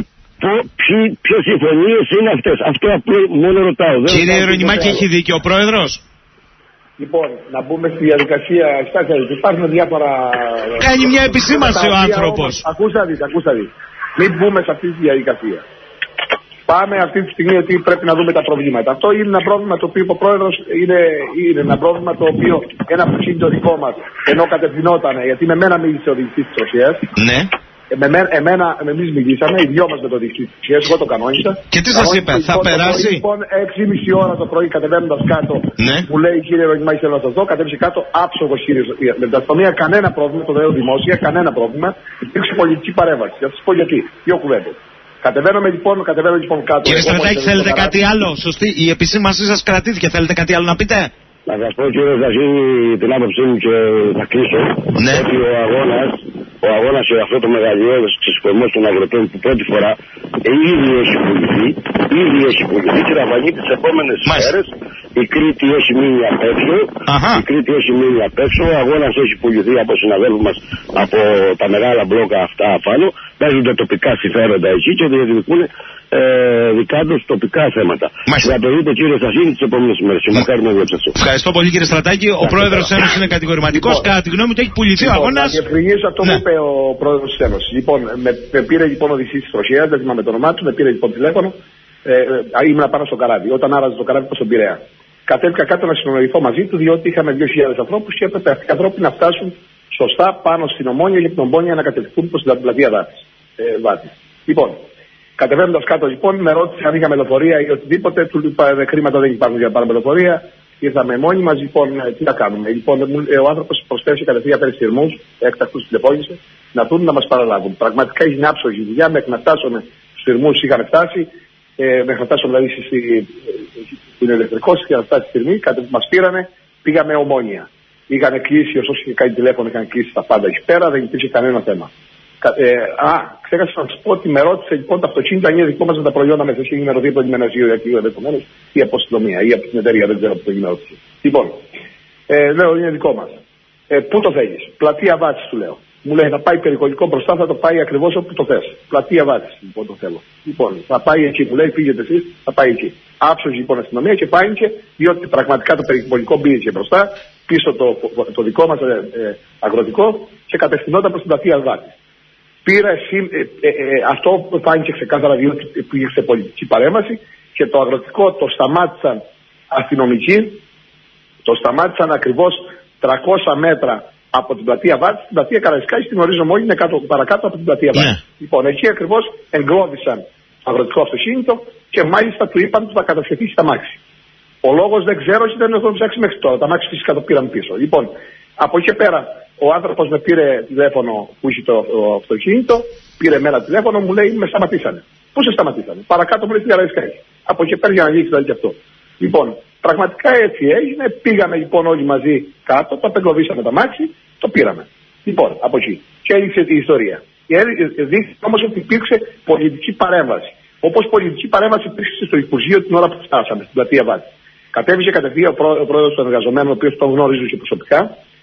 ποιες συμφωνίες είναι αυτές. Αυτό απλό μόνο ρωτάω. Κύριε Ιερονιμάκη, έχει δίκιο ο πρόεδρος. Λοιπόν, να μπούμε στη διαδικασία. Κοιτάξτε, υπάρχουν διάφορα. Κάνει μια επισήμανση ο άνθρωπος. Ακούστε να δείτε, ακούστε να δείτε. Μην μπούμε σε αυτή τη διαδικασία. Πάμε αυτή τη στιγμή ότι πρέπει να δούμε τα προβλήματα. Αυτό είναι ένα πρόβλημα το οποίο ο πρόεδρος είναι, είναι ένα πρόβλημα το οποίο ένα που είναι το δικό μας, ενώ κατευθυνόταν, γιατί με μένα μίλησε ο διοικητής της Ρωσίας. Ναι. Με εμένα, εμείς μιλήσαμε, οι δυο μας με το διοικητή της Ρωσίας, εγώ το κανόνισα. Και τι σας είπε, θα περάσει. Λοιπόν, έξι και μισή ώρα το πρωί κατεβαίνοντας κάτω, ναι. μου λέει κύριε Ρογιμάκη, θέλω να σας δω, κατέβησε κάτω άψογος κύριε. Με την αστυνομία κανένα πρόβλημα, το λέω δημόσια, κανένα πρόβλημα. Υπήρξε πολιτική παρέμβαση. Θα σας πω γιατί. Δύο κουβέντες. Κατεβαίνουμε λοιπόν, κατεβαίνω λοιπόν κάτω. Κύριε Στρατάκη, θέλετε κάτι άλλο? Σωστή, η επισήμανσή σας κρατήθηκε. Θέλετε κάτι άλλο να πείτε? Να σας πω κύριε Ζαζίνη την άποψή μου και θα κλείσω. Ναι. Ότι ο αγώνας, ο αγώνας σε αυτό το μεγαλειώδες ξεσηκωμό των αγροτών που πρώτη φορά ήδη έχει πουληθεί, ήδη έχει πουληθεί και θα βαγεί τις επόμενες μέρες. Η Κρήτη έχει μείνει απ' έξω. Αχα. Η Κρήτη έχει μείνει απ' έξω. Ο αγώνας έχει πουληθεί από συναδέλφους μας από τα μεγάλα μπλόκα αυτά πάνω. Παίζονται τοπικά συμφέροντα εκεί και διεκδικούν ε, δικά τους τοπικά θέματα. Μάλιστα. Θα το δείτε κύριε Σασίνη τις επόμενες μέρες. Μακάρι να διέψασω. Ευχαριστώ πολύ κύριε Στρατάκη. Ο πρόεδρος της Ένωσης είναι κατηγορηματικός. Λοιπόν, κατά τη γνώμη του έχει πουληθεί λοιπόν, ο αγώνας. Να διευκρινίσω αυτό ναι. που είπε ο πρόεδρος της Ένωσης. Λοιπόν, με, με πήρε λοιπόν ο διοικητής της Ρωσίας, δεν θυμάμαι το όνομά του, με πήρε λοιπόν τηλέφωνο. Ε, ε, ήμουν πάνω στο καράβι. Όταν άραζε το καράβι προς τον Πειραιά. Κατέβηκα κάτω να συνομιληθώ μαζί του, διότι είχαμε δύο χιλιάδες ανθρώπους και έπρεπε αυτοί οι άνθρωποι να φτάσουν σωστά πάνω στην Ομόνια για την Ομόνια να κατευθυνθούν προς την πλατεία Βάτης. Ε, λοιπόν, κατεβαίνοντας κάτω λοιπόν, με ρώτησε αν είχαμε λεωφορεία ή οτιδήποτε. Του είπα χρήματα δεν υπάρχουν για να πάρουμε λεωφορεία. Ήρθαμε μόνοι μας, λοιπόν, τι να κάνουμε. Λοιπόν, ο άνθρωπος προσθέσει κατευθείαν πέντε σειρμούς, έκτακτους τηλεφώνησε, να δουν να μας παραλάβουν. Πραγματικά έγινε άψογη δουλειά, μέχρι να φτάσουμε στους σειρμούς είχαμε φτάσει. Ε, μέχρι να φτάσουμε δηλαδή στην ηλεκτρικό και να φτάσει στη στιγμή, κάτι που μας πήρανε, πήγαμε Ομόνια. Είχαν κλείσει, όσο είχε κάνει τηλέφωνο, είχαν κλείσει τα πάντα εκεί πέρα, δεν υπήρχε κανένα θέμα. Ε, α, ξέχασα να σα πω ότι με ρώτησε λοιπόν τα αυτοκίνητα είναι δικό μας με τα προϊόντα μέσα. Έχει ενημερωθεί από το γυμνασίο για κύριο ενδεχομένω ή από αστυνομία ή από την εταιρεία, δεν ξέρω από το ενημερώθηκε. Λοιπόν, ε, λέω είναι δικό μας. Ε, πού το θέλεις? Πλατεία Βάτσης, του λέω. Μου λέει θα πάει περιχωρικό μπροστά, θα το πάει ακριβώς όπου το θες. Πλατεία Βάτσης, λοιπόν το θέλω. Λοιπόν, θα πάει εκεί, μου λέει πήγαινε εσείς, θα πάει εκεί. Άψογε λοιπόν αστυνομία και πάει και διότι πραγματικά το περιχωρικό μπήκε μπροστά, πίσω το, το, το δικό μας ε, ε, αγροτικό και κατευθυνόταν προς την πλατεία Βάτσης. Πήρα εσύ, ε, ε, ε, αυτό φάνηκε ξεκάθαρα διότι πήγε σε πολιτική παρέμβαση και το αγροτικό το σταμάτησαν αστυνομικοί, το σταμάτησαν ακριβώς τριακόσια μέτρα από την πλατεία Βάτσης, την πλατεία Καραϊσκάκη, την ορίζομαι όλοι, είναι κάτω, παρακάτω από την πλατεία Βάτσης. Yeah. Λοιπόν, εκεί ακριβώς εγκλώβησαν το αγροτικό αυτοκίνητο και μάλιστα του είπαν ότι θα κατασχεθεί τα μάξι. Ο λόγος δεν ξέρω και δεν έχω ψάξει μέχρι τώρα. Τα μάξι φυσικά το πήραν πίσω. Λοιπόν, από εκεί πέρα ο άνθρωπος με πήρε τηλέφωνο που είχε το, το αυτοκίνητο, πήρε μένα τηλέφωνο, μου λέει με σταματήσανε. Πού σε σταματήσανε? Παρακάτω μου λέει στην Καραϊσκάκη. Από εκεί πέρα για να λύξει δηλαδή και αυτό. Λοιπόν, πραγματικά έτσι έγινε. Πήγαμε λοιπόν όλοι μαζί κάτω, το απεγκλωβίσαμε τα μάξι, το πήραμε. Λοιπόν, από εκεί. Και έληξε η ιστορία. Δείχνει όμως ότι υπήρξε πολιτική παρέμβαση. Όπως πολιτική παρέμβαση υπήρξε στο Υπουργείο την ώρα που φτάσαμε στην πλατεία Βάτσης. Κατέβηκε κατευθείαν ο, πρό, ο πρόεδρος των εργαζομένων, ο οποίος τον γνωρίζω και προσωπικά,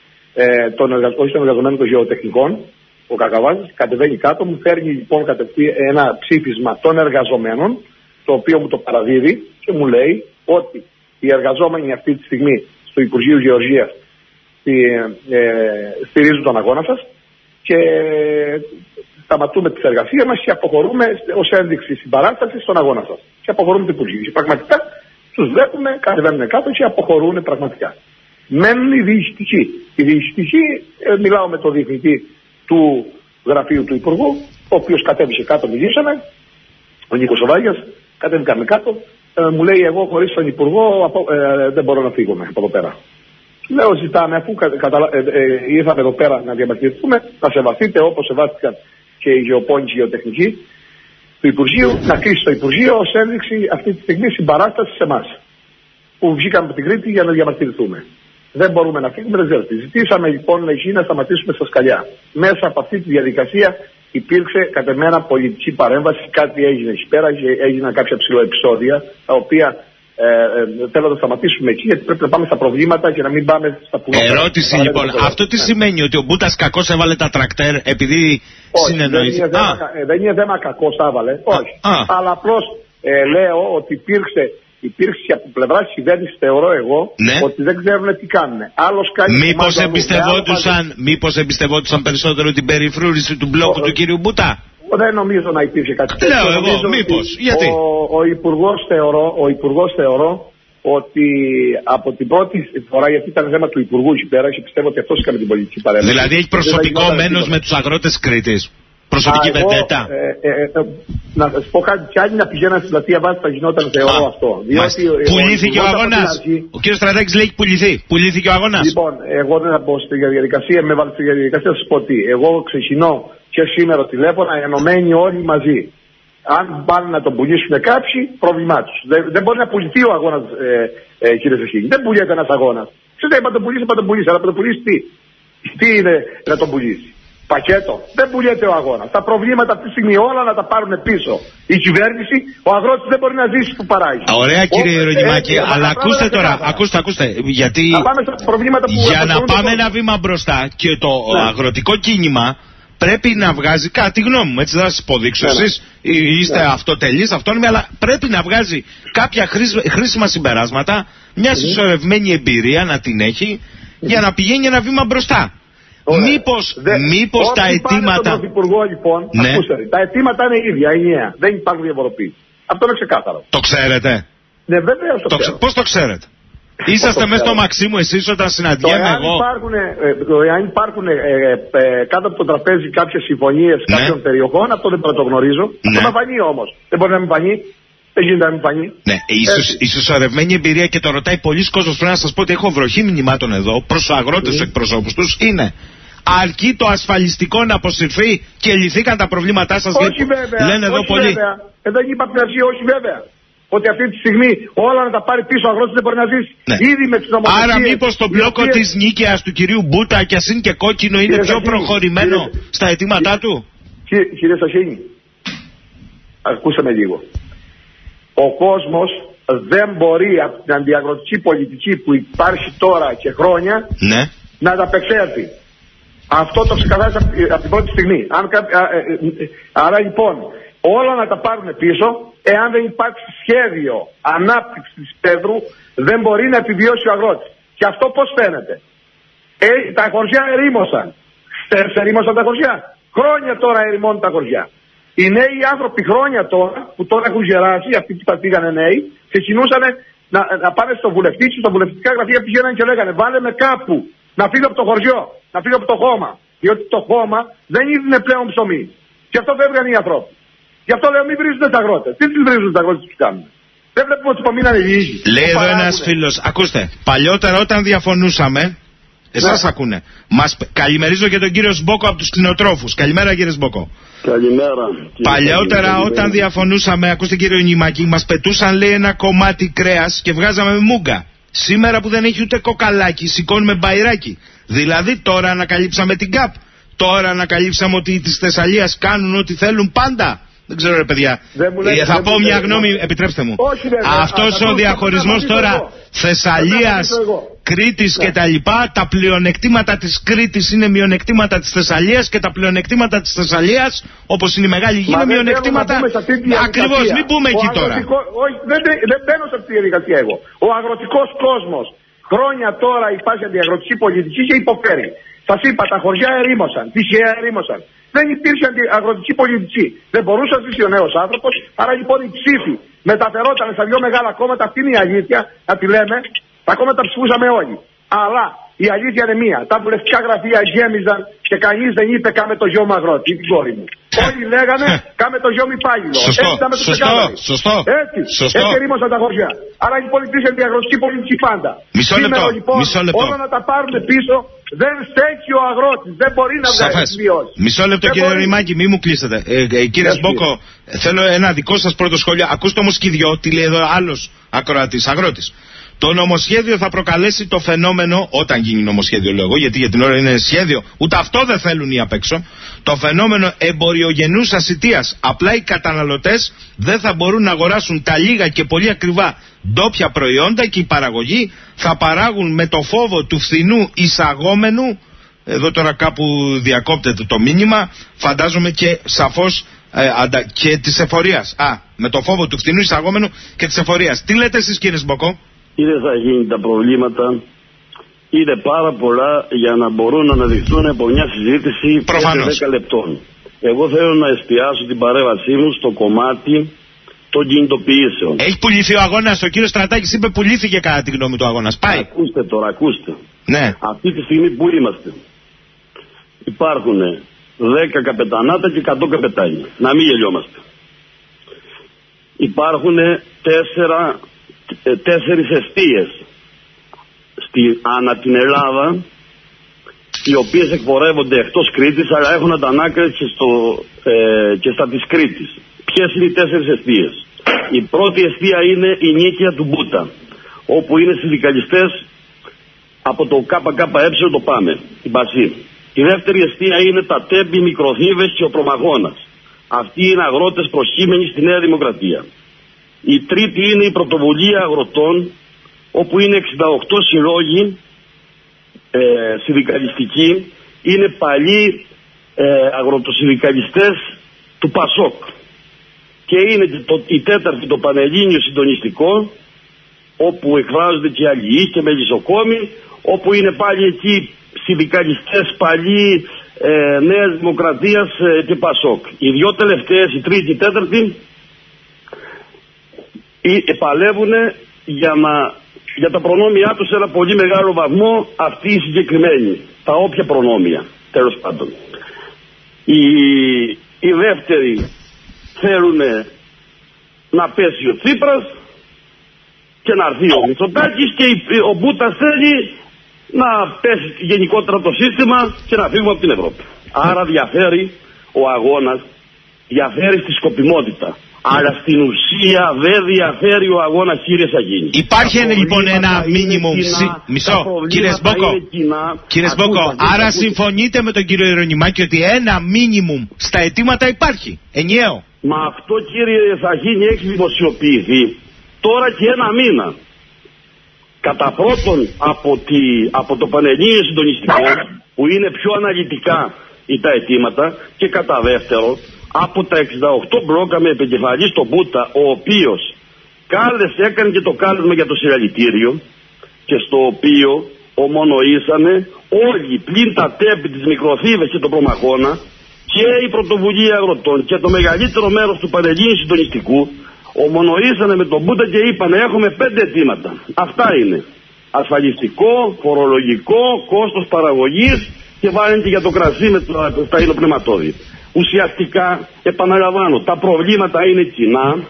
ε, τον εργα, όχι των εργαζομένων των γεωτεχνικών, ο Κακαβάζης, κατεβαίνει κάτω, μου φέρνει λοιπόν κατευθείαν ένα ψήφισμα των εργαζομένων, το οποίο μου το παραδίδει και μου λέει ότι οι εργαζόμενοι αυτή τη στιγμή στο Υπουργείο Γεωργίας ε, ε, στηρίζουν τον αγώνα σας και σταματούμε τις εργασίες μας και αποχωρούμε ως ένδειξη συμπαράστασης στον αγώνα σας. Και αποχωρούμε το Υπουργείο. Και πραγματικά τους βλέπουμε, κατεβαίνουν κάτω και αποχωρούν πραγματικά. Μένουν οι διοικητικοί. Οι διοικητικοί, ε, μιλάω με τον διευθυντή του γραφείου του Υπουργού, ο οποίος κατέβησε κάτω, μιλήσαμε, ο Νίκος Οβάγιας, κατέβηκαμε κάτω, ε, μου λέει εγώ χωρίς τον Υπουργό ε, δεν μπορώ να φύγουμε από εδώ πέρα. Λέω ζητάμε αφού καταλα... ε, ε, ήρθαμε εδώ πέρα να διαμαρτυρηθούμε, να σεβαστείτε όπως σεβάστηκαν και οι γεωπόνοι γεωτεχνικοί του Υπουργείου, να κλείσει το Υπουργείο ως ένδειξη αυτή τη στιγμή συμπαράσταση σε εμάς που βγήκαμε από την Κρήτη για να διαμαρτυρηθούμε. Δεν μπορούμε να φύγουμε, δεν ξέρω τι. Ζητήσαμε λοιπόν εκεί να σταματήσουμε στα σκαλιά. Μέσα από αυτή τη διαδικασία υπήρξε κατά μένα πολιτική παρέμβαση, κάτι έγινε εκεί πέρα, έγιναν κάποια ψηλοεπισόδια, τα οποία ε, ε, θέλω να σταματήσουμε εκεί, γιατί πρέπει να πάμε στα προβλήματα και να μην πάμε στα πουλά. Ερώτηση λοιπόν, αυτό τι σημαίνει, ότι ο Μπούτας κακώς έβαλε τα τρακτέρ επειδή συνεννοήθηκε? Δεν, δεν είναι θέμα κακώς τα έβαλε, όχι. Α, α. Αλλά απλώς ε, λέω ότι υπήρξε. Υπήρξε από πλευρά τη κυβέρνηση, θεωρώ εγώ, ναι, ότι δεν ξέρουν τι κάνουν. Άλλος κάνει. Μήπως εμπιστευόντουσαν, μήπως εμπιστευόντουσαν περισσότερο την περιφρούρηση του μπλόκου ο, του κύριου Μπούτα? Δεν νομίζω να υπήρχε κάτι τέτοιο. Λέω εγώ, μήπως. Γιατί? Ο, ο Υπουργός θεωρώ, ο Υπουργός θεωρώ ότι από την πρώτη φορά, γιατί ήταν θέμα του Υπουργού εκεί πέρα, και πιστεύω ότι αυτός έκανε την πολιτική παρέμβαση. Δηλαδή έχει προσωπικό μένος με τους αγρότες Κρήτης. Προσωπική βεντέτα. Ε, ε, ε, να σας πω κάτι κι άλλοι να πηγαίναν στην πλατεία βάση θα γινόταν, θεωρώ αυτό. Διότι, πουλήθηκε ο, ο αγώνας. Ο κύριος Στρατάκης λέει έχει πουληθεί. Πουλήθηκε ο αγώνας. Λοιπόν, εγώ δεν θα πω στη διαδικασία, με βάλω στη διαδικασία, θα σας πω τι. Εγώ ξεκινώ και σήμερα τηλέφωνα ενωμένοι όλοι μαζί. Αν πάνε να τον πουλήσουν κάποιοι, πρόβλημά τους. Δεν, δεν μπορεί να πουληθεί ο αγώνας, ε, ε, κύριε Ζεχίνη. Δεν πουλιέται ένας αγώνας. Ξέρετε, είπα τον πουλήσει, είπα τον πουλήσει. Αλλά τον πουλήσει τι. Τι είναι να τον πουλήσει? Πακέτο. Δεν πουλιέται ο αγώνας. Τα προβλήματα αυτή τη στιγμή όλα να τα πάρουν πίσω η κυβέρνηση. Ο αγρότης δεν μπορεί να ζήσει που παράγει. Ωραία, κύριε Ιερονιμάκη, αλλά ακούστε τώρα, ακούστε, ακούστε. Γιατί να πάμε στα προβλήματα που για να πάμε ένα βήμα μπροστά και το ναι. αγροτικό κίνημα πρέπει να βγάζει κάτι, γνώμη μου, έτσι δεν θα σας υποδείξω. Ναι. Εσείς είστε ναι. αυτοτελείς, αυτόνομοι, αλλά πρέπει να βγάζει κάποια χρήσιμα συμπεράσματα, μια συσσωρευμένη εμπειρία να την έχει για να πηγαίνει ένα βήμα μπροστά. Μήπως, Δε, μήπως τα αιτήματα. Τον Πρωθυπουργό λοιπόν, ναι. ακούστε, τα αιτήματα είναι ίδια, ενιαία. Δεν υπάρχουν διαφοροποίησεις. Αυτό είναι ξεκάθαρο. Το ξέρετε? Ναι, βέβαια το, το ξέρω. Πώς το ξέρετε? Είσαστε μέσα στο Μαξίμου εσείς όταν συναντιέμαι εγώ? Υπάρχουν, ε, εάν υπάρχουν ε, ε, κάτω από το τραπέζι κάποιες συμφωνίες ναι. κάποιων περιοχών, αυτό δεν πρέπει να το γνωρίζω. Ναι. Αυτό με φανεί όμως. Δεν μπορεί να μην φανεί. Δεν γίνεται να μην φανεί. Ναι, η συσσωρευμένη εμπειρία, και το ρωτάει πολλοί κόσμος, πρέπει να σας πω ότι έχω βροχή μηνυμάτων εδώ προς τους αγρότες, τους εκπροσώπους τους, είναι αρκεί το ασφαλιστικό να αποσυρθεί και λυθήκαν τα προβλήματά σας? Όχι βέβαια, λένε εδώ όχι πολλοί. Βέβαια. Εδώ είπα από την αρχή, όχι βέβαια. Ότι αυτή τη στιγμή όλα να τα πάρει πίσω ο αγρότης δεν μπορεί να ζήσει. Ναι. Ήδη με τις νομοθεσίες. Άρα μήπως το μπλόκο οποίες... της νίκαιας του κυρίου Μπούτα, κι ας είναι και κόκκινο, είναι κύριε πιο Σαχίνη, προχωρημένο κύριε... στα αιτήματά κύριε... του? Κύριε, κύριε Σαχίνη, ακούσε με λίγο. Ο κόσμος δεν μπορεί από την αντιαγροτική πολιτική που υπάρχει τώρα και χρόνια ναι. να ανταπεξέλθει. Αυτό το ξεκαθάρισα από την πρώτη στιγμή. Αν, α, α, α, άρα λοιπόν όλα να τα πάρουν πίσω. Εάν δεν υπάρξει σχέδιο ανάπτυξης της Πέδρου, δεν μπορεί να επιβιώσει ο αγρότης. Και αυτό πώς φαίνεται? Ε, τα χωριά ερήμωσαν. Χθες ερήμωσαν τα χωριά. Χρόνια τώρα ερημώνουν τα χωριά. Οι νέοι άνθρωποι χρόνια τώρα, που τώρα έχουν γεράσει, αυτοί που τα πήγανε νέοι, ξεκινούσαν να, να πάνε στο βουλευτή του, στα βουλευτικά γραφεία πηγαίναν και λέγανε βάλε με κάπου να φύγω από το χωριό, να φύγω από το χώμα. Διότι το χώμα δεν είναι πλέον ψωμί. Και αυτό φεύγαν οι άνθρωποι. Γι' αυτό λέω μην βρίζουν τους αγρότες. Τι τους βρίζουν τους αγρότες που τους κάνουν? Δεν βλέπουμε ότι υπομείνανε λίγοι. Λέει εδώ ένας φίλος, ακούστε, παλιότερα όταν διαφωνούσαμε, εσάς ναι. ακούνε, μας καλημερίζω και τον κύριο Σμπόκο από τους κτηνοτρόφους. Καλημέρα κύριε Σμπόκο. Καλημέρα. Παλιότερα καλημέρα. Όταν διαφωνούσαμε, ακούστε κύριε Νιμάκη, μας πετούσαν λέει ένα κομμάτι κρέας και βγάζαμε μούγκα. Σήμερα που δεν έχει ούτε κοκαλάκι, σηκώνουμε μπαϊράκι. Δηλαδή τώρα ανακαλύψαμε την ΚΑΠ. Τώρα ανακαλύψαμε ότι της Θεσσαλίας κάνουν ό,τι θέλουν πάντα. Δεν ξέρω ρε παιδιά, λέει, θα πω μια γνώμη, επιτρέψτε μου. Όχι, βέβαια, αυτός ο διαχωρισμός τώρα Θεσσαλίας, Κρήτης ναι. και τα λοιπά, τα πλεονεκτήματα της Κρήτης είναι μειονεκτήματα της Θεσσαλίας και τα πλεονεκτήματα της Θεσσαλίας, όπως είναι η μεγάλη γη, είναι μειονεκτήματα. Ακριβώς, μην πούμε εκεί τώρα. Όχι, δεν, δεν μπαίνω σε αυτή τη διαδικασία εγώ. Ο αγροτικός κόσμος χρόνια τώρα υπάρχει αντιαγροτική πολιτική και υποφέρει. Σας είπα, τα χωριά ερήμωσαν, τυχαία ερήμωσαν. Δεν υπήρχε αγροτική πολιτική. Δεν μπορούσε να ζήσει ο νέος άνθρωπος. Άρα λοιπόν οι ψήφοι μεταφερόταν στα δύο μεγάλα κόμματα. Αυτή είναι η αλήθεια, να τη λέμε. Τα κόμματα ψηφούσαμε όλοι. Αλλά η αλήθεια είναι μία. Τα βουλευτικά γραφεία γέμιζαν και κανείς δεν είπε κάμε το γιο μου αγρότη, την κόρη μου. Όλοι λέγανε κάμε το γιο μου υπάλληλο. Σωστό, Έτσι, σωστό, σωστό. Έτσι, σωστό. έτσι ερήμωσαν τα χωριά. Άρα λοιπόν υπήρχε διαγροτική πολιτική πάντα. Μισό λεπτό, Σήμερα, λοιπόν, μισό λεπτό. όλα να τα πάρουν πίσω. Δεν στέκει ο αγρότης, δεν μπορεί να βιώσει. Μισό λεπτό δεν κύριε Ρημάκη, μη μου κλείσετε. Ε, ε, κύριε Σμπόκο, θέλω ένα δικό σας πρώτο σχόλιο. Ακούστε όμως και οι δυο, τι λέει εδώ άλλος ακροατής, αγρότης. Το νομοσχέδιο θα προκαλέσει το φαινόμενο, όταν γίνει νομοσχέδιο λέω εγώ, γιατί για την ώρα είναι σχέδιο, ούτε αυτό δεν θέλουν οι απ' έξω, το φαινόμενο εμποριογενούς ασιτείας. Απλά οι καταναλωτές δεν θα μπορούν να αγοράσουν τα λίγα και πολύ ακριβά ντόπια προϊόντα και οι παραγωγοί θα παράγουν με το φόβο του φθηνού εισαγόμενου. Εδώ τώρα κάπου διακόπτεται το μήνυμα, φαντάζομαι και σαφώς ε, αντα, και της εφορίας. Α, με το φόβο του φθηνού εισαγόμενου και της εφορίας. Τι λέτε εσείς κύριε Σμποκό? Είτε θα γίνει τα προβλήματα, είναι πάρα πολλά για να μπορούν να αναδειχθούν από μια συζήτηση δέκα λεπτών. Εγώ θέλω να εστιάσω την παρέμβασή μου στο κομμάτι των κινητοποιήσεων. Έχει πουληθεί ο αγώνας, ο κύριος Στρατάκης είπε πουλήθηκε κατά τη γνώμη του αγώνας. Πάει. Ακούστε τώρα, ακούστε. Ναι. Αυτή τη στιγμή που είμαστε, υπάρχουν δέκα καπετανάτα και εκατό καπετάνια. Να μην γελιόμαστε. Υπάρχουν τέσσερα, τέσσερις εστίες στη, ανά την Ελλάδα, οι οποίες εκπορεύονται εκτός Κρήτης, αλλά έχουν αντανάκληση στο, ε, και στα της Κρήτης. Ποιες είναι οι τέσσερις εστίες? Η πρώτη εστία είναι η Νίκαια του Μπούτα, όπου είναι συνδικαλιστές από το ΚΚΕ το Πάμε, την Πασί. Η δεύτερη εστία είναι τα Τέμπη, Μικροθύβες και ο Προμαγώνας. Αυτοί είναι αγρότες προσχήμενοι στη Νέα Δημοκρατία. Η τρίτη είναι η Πρωτοβουλία Αγροτών, όπου είναι εξήντα οκτώ συλλόγοι ε, συνδικαλιστικοί, είναι παλιοί ε, αγροτοσυνδικαλιστές του Πασόκ. Και είναι το, η τέταρτη το Πανελλήνιο Συντονιστικό, όπου εκφράζονται και αλληλείς και μελισσοκόμοι, όπου είναι πάλι εκεί συνδικαλιστές παλιοί ε, Νέας Δημοκρατίας ε, και Πασόκ. Οι δυο τελευταίες, η τρίτη και η τέταρτη, επαλεύουν για, να, για τα προνόμια τους σε ένα πολύ μεγάλο βαθμό, αυτοί οι συγκεκριμένοι, τα όποια προνόμια, τέλος πάντων. Οι, οι δεύτεροι θέλουν να πέσει ο Τσίπρας και να έρθει ο Μητσοτάκης, και ο Μπούτας θέλει να πέσει γενικότερα το σύστημα και να φύγουμε από την Ευρώπη. Άρα διαφέρει ο αγώνας, διαφέρει στη σκοπιμότητα. Αλλά στην ουσία δεν διαφέρει ο αγώνας, κύριε Σαγίνη. Υπάρχει ένα, λοιπόν ένα μίνιμουμ. Μισό, κύριε Σμπόκο. Κύριε Σμπόκο, άρα συμφωνείτε με τον κύριο Ιερονυμάκη ότι ένα μίνιμουμ στα αιτήματα υπάρχει, ενιαίο? Μα αυτό, κύριε Σαγίνη, έχει δημοσιοποιηθεί τώρα και ένα μήνα. Κατά πρώτον από, τη, από το Πανελλήνιο Συντονιστικό, που είναι πιο αναλυτικά τα αιτήματα, και κατά δεύτερο από τα εξήντα οκτώ μπλόκα με επικεφαλή στον Μπούτα, ο οποίος κάλεσε, έκανε και το κάλεσμα για το συλλαλητήριο, και στο οποίο ομονοήσανε όλοι πλην τα Τέμπη, της Μικροθύβες και τον Προμαχώνα, και η Πρωτοβουλία Αγροτών και το μεγαλύτερο μέρος του Πανελλήνιου Συντονιστικού, ομονοήσανε με τον Μπούτα και είπαν: έχουμε πέντε αιτήματα. Αυτά είναι: ασφαλιστικό, φορολογικό, κόστος παραγωγής, και βάλουν και για το κρασί με το, τα υλοπνευματόδη. Ουσιαστικά, επαναλαμβάνω, τα προβλήματα είναι κοινά,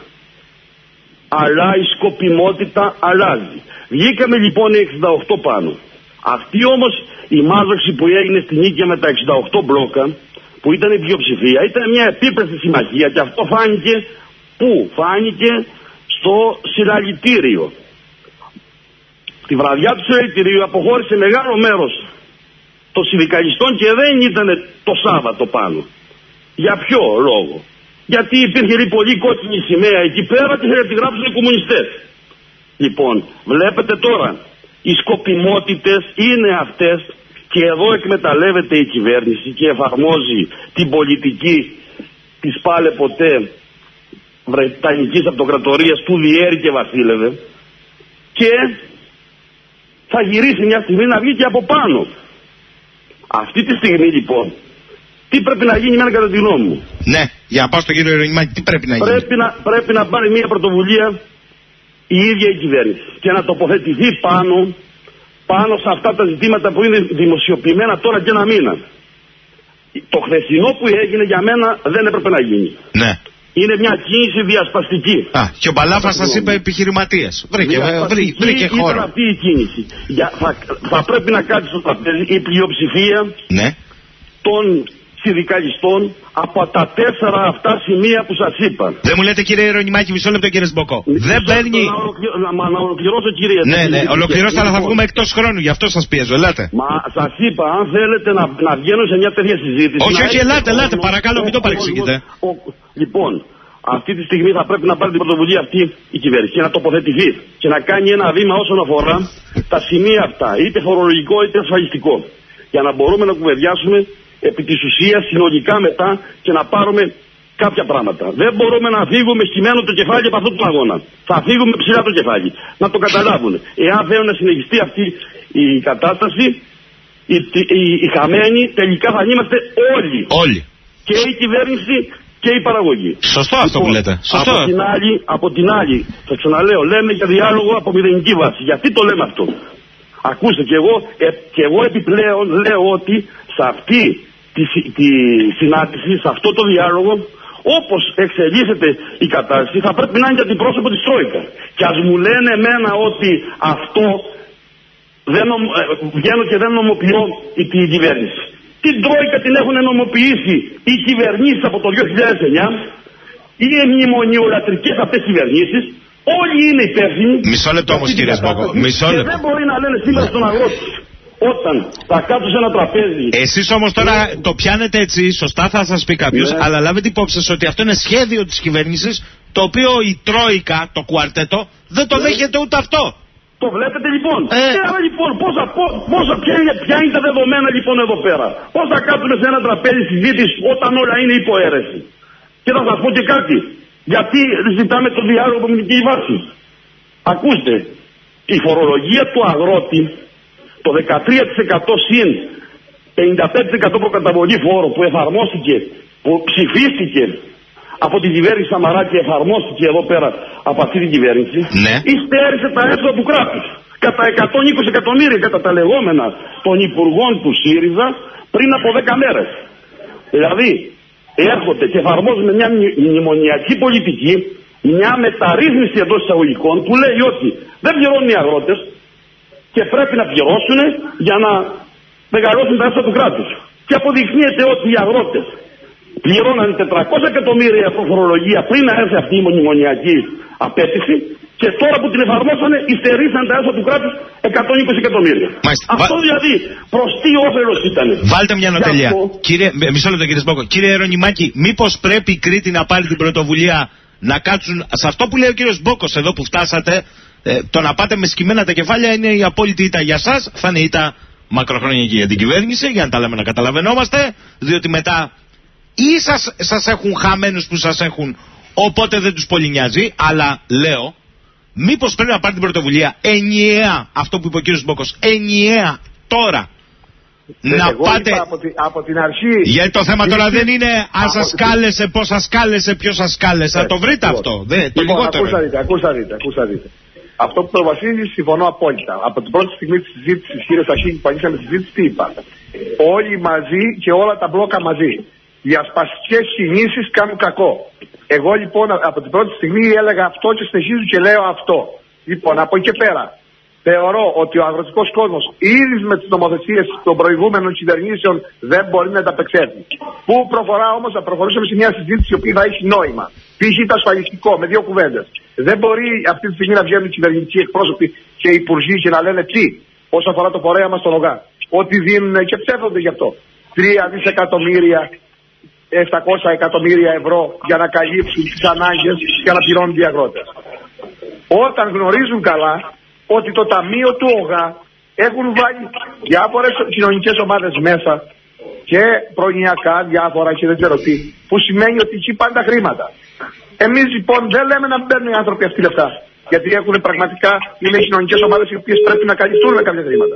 αλλά η σκοπιμότητα αλλάζει. Βγήκαμε λοιπόν οι εξήντα οκτώ πάνω. Αυτή όμως η μάζοξη που έγινε στην Νίκαια με τα εξήντα οκτώ μπλόκα, που ήταν η πλειοψηφία, ήταν μια επίπλαστη συμμαχία, και αυτό φάνηκε πού? Φάνηκε στο συλλαλητήριο. Τη βραδιά του συλλαλητηρίου αποχώρησε μεγάλο μέρος των συνδικαλιστών και δεν ήταν το Σάββατο πάνω. Για ποιο λόγο? Γιατί υπήρχε λοιπόν πολύ κόκκινη σημαία εκεί πέρα και θα τη γράψουν οι κομμουνιστές. Λοιπόν, βλέπετε τώρα, οι σκοπιμότητες είναι αυτές, και εδώ εκμεταλλεύεται η κυβέρνηση και εφαρμόζει την πολιτική της πάλε ποτέ βρετανικής αυτοκρατορίας του διέρη και βασίλευε, και θα γυρίσει μια στιγμή να βγει και από πάνω. Αυτή τη στιγμή λοιπόν τι πρέπει να γίνει, μένα κατά τη γνώμη μου? Ναι, για να πάω στον κύριο Ιερονυμάκη, τι πρέπει να γίνει? Πρέπει να, πρέπει να πάρει μια πρωτοβουλία η ίδια η κυβέρνηση και να τοποθετηθεί πάνω, πάνω σε αυτά τα ζητήματα που είναι δημοσιοποιημένα τώρα και ένα μήνα. Το χθεσινό που έγινε για μένα δεν έπρεπε να γίνει. Ναι. Είναι μια κίνηση διασπαστική. Α, και ο Μπαλάφας σας είπε επιχειρηματίες. Βρήκε, βρή, βρήκε χώρο. Ήταν αυτή η κίνηση. Για, θα, θα πρέπει να κάτσει στο τραπέζι η πλειοψηφία, ναι, των συνδικαλιστών από τα τέσσερα αυτά σημεία που σας είπα. Δεν μου λέτε κύριε Ιερονιμάκη, μισό λεπτό κύριε Σμποκό. Δεν παίρνει. Να, ολοκληρω... να, να ολοκληρώσω κύριε. Ναι, ναι, ολοκληρώστε, αλλά θα βγούμε εκτός χρόνου, γι' αυτό σας πιέζω, ελάτε. Μα σας είπα, αν θέλετε να, να βγαίνω σε μια τέτοια συζήτηση. Όχι, όχι, ελάτε, ελάτε, παρακαλώ, μην το παρεξηγείτε. Λοιπόν, αυτή τη στιγμή θα πρέπει να πάρει την πρωτοβουλία αυτή η κυβέρνηση και να τοποθετηθεί και να κάνει ένα βήμα όσον αφορά τα σημεία αυτά, είτε φορολογικό είτε ασφαλιστικό, για να μπορούμε να κουβεντιάσουμε επί της ουσίας συνολικά μετά και να πάρουμε κάποια πράγματα. Δεν μπορούμε να φύγουμε σκυμμένο το κεφάλι από αυτόν τον αγώνα. Θα φύγουμε ψηλά το κεφάλι. Να το καταλάβουν. Εάν θέλουν να συνεχιστεί αυτή η κατάσταση, οι, οι, οι χαμένοι τελικά θα είμαστε όλοι. Όλοι. Και η κυβέρνηση και η παραγωγή. Σωστό αυτό λοιπόν, που λέτε. Σωστό. Από την άλλη, από την άλλη, θα ξαναλέω, λέμε για διάλογο από μηδενική βάση. Γιατί το λέμε αυτό? Ακούστε, και εγώ, ε, και εγώ επιπλέον λέω ότι σε αυτή τη, τη συνάντηση, σε αυτό το διάλογο, όπως εξελίσσεται η κατάσταση, θα πρέπει να είναι και αντιπρόσωπο της Τρόικα. Και ας μου λένε εμένα ότι αυτό δεν νομ, ε, βγαίνω και δεν νομοποιώ την κυβέρνηση. Την Τρόικα την έχουν νομοποιήσει οι κυβερνήσεις από το δύο χιλιάδες εννιά, οι μνημονιολατρικές αυτές κυβερνήσεις. Όλοι είναι υπεύθυνοι. Μισό λεπτό όμως κύριε Σμπόκο. Μισό λεπτό. Και δεν μπορεί να λένε σήμερα στον αγρότη, όταν θα κάτσουν σε ένα τραπέζι. Εσείς όμως τώρα το πιάνετε έτσι, σωστά θα σας πει κάποιος, ναι. Αλλά λάβετε υπόψη σας ότι αυτό είναι σχέδιο της κυβέρνησης, το οποίο η Τρόικα, το κουαρτέτο, δεν το ναι. δέχεται ούτε αυτό. Το βλέπετε λοιπόν. Ε... Και άρα λοιπόν, πόσα, πόσα, ποια, είναι, ποια είναι τα δεδομένα λοιπόν εδώ πέρα? Πώς θα κάτσουν σε ένα τραπέζι συζήτηση όταν όλα είναι υποαίρεση? Και θα σας πω και κάτι. Γιατί ζητάμε το διάλογο με την βάση. Ακούστε, η φορολογία του αγρότη, το δεκατρία τοις εκατό συν πενήντα πέντε τοις εκατό προκαταβολή φόρου που εφαρμόστηκε, που ψηφίστηκε από την κυβέρνηση Σαμαρά και εφαρμόστηκε εδώ πέρα από αυτή την κυβέρνηση, ναι. Υστέρησε τα έσοδα του κράτους κατά εκατόν είκοσι εκατομμύρια κατά τα λεγόμενα των υπουργών του ΣΥΡΙΖΑ πριν από δέκα μέρες. Δηλαδή, έρχονται και εφαρμόζουν μια μνημονιακή πολιτική, μια μεταρρύθμιση εντός εισαγωγικών που λέει ότι δεν πληρώνουν οι αγρότες και πρέπει να πληρώσουν για να μεγαλώσουν τα έσοδα του κράτους. Και αποδεικνύεται ότι οι αγρότες πληρώναν τετρακόσια εκατομμύρια φορολογία πριν να έρθει αυτή η μνημονιακή απέτηση και τώρα που την εφαρμόσανε υστερήσαν τα έσοδα του κράτους εκατόν είκοσι εκατομμύρια. Μάλιστα. Αυτό Βα... δηλαδή προς τι όφελος ήταν? Βάλτε μια νοτελεία. Αυτό... Κύριε, μισό λεπτό κύριε Σμπόκο. Κύριε Ιερονιμάκη, μήπως πρέπει η Κρήτη να πάρει την πρωτοβουλία να κάτσουν σε αυτό που λέει ο κύριος Μπόκος εδώ που φτάσατε? Ε, το να πάτε με σκυμμένα τα κεφάλια είναι η απόλυτη ήττα για σας, θα είναι ήττα μακροχρόνια και για την κυβέρνηση, για να τα λέμε να καταλαβαίνόμαστε, διότι μετά ή σας, σας έχουν χαμένους που σας έχουν, οπότε δεν τους πολύ νοιάζει, αλλά λέω, μήπως πρέπει να πάρει την πρωτοβουλία ενιαία, αυτό που είπε ο κύριος Μπόκος, ενιαία τώρα, δεν να εγώ πάτε. Από, τη, από την αρχή. Γιατί το θέμα τώρα δεν είναι αν σας τη... κάλεσε, πώς σας κάλεσε, ποιος σας κάλεσε. Θα το βρείτε λοιπόν, αυτό. Δεν, το λοιπόν, λιγότερο. Ακούστε δείτε, ακούστε δείτε, ακούστε δείτε. Αυτό που το Βασίλη συμφωνώ απόλυτα. Από την πρώτη στιγμή τη συζήτηση, κύριε Σαχίνη, που ανοίξαμε τη συζήτηση, τι είπα? Όλοι μαζί και όλα τα μπλόκα μαζί. Οι ασπαστικές κινήσεις κάνουν κακό. Εγώ λοιπόν από την πρώτη στιγμή έλεγα αυτό και συνεχίζω και λέω αυτό. Λοιπόν, από εκεί και πέρα, θεωρώ ότι ο αγροτικός κόσμος ήδη με τις νομοθεσίες των προηγούμενων κυβερνήσεων δεν μπορεί να ανταπεξέλθει. Πού προφορά όμως να προχωρήσουμε σε μια συζήτηση η οποία θα έχει νόημα. Π.χ. το ασφαλιστικό με δύο κουβέντες. Δεν μπορεί αυτή τη στιγμή να βγαίνουν οι κυβερνητικοί εκπρόσωποι και οι υπουργοί και να λένε τι όσον αφορά το φορέα μας στον ΟΓΑ. Ότι δίνουν και ψεύδονται γι' αυτό. Τρία δισεκατομμύρια, επτακόσια εκατομμύρια ευρώ για να καλύψουν τις ανάγκες και να πληρώνουν οι αγρότες. Όταν γνωρίζουν καλά ότι το ταμείο του ΟΓΑ έχουν βάλει διάφορες κοινωνικές ομάδες μέσα και προνοιακά διάφορα και δεν ξέρω τι, που σημαίνει ότι εκεί πάνε τα χρήματα. Εμείς λοιπόν δεν λέμε να μην παίρνουν οι άνθρωποι αυτοί λεφτά, γιατί έχουν πραγματικά, είναι κοινωνικές ομάδες οι οποίες πρέπει να καλυφθούν με κάποια χρήματα.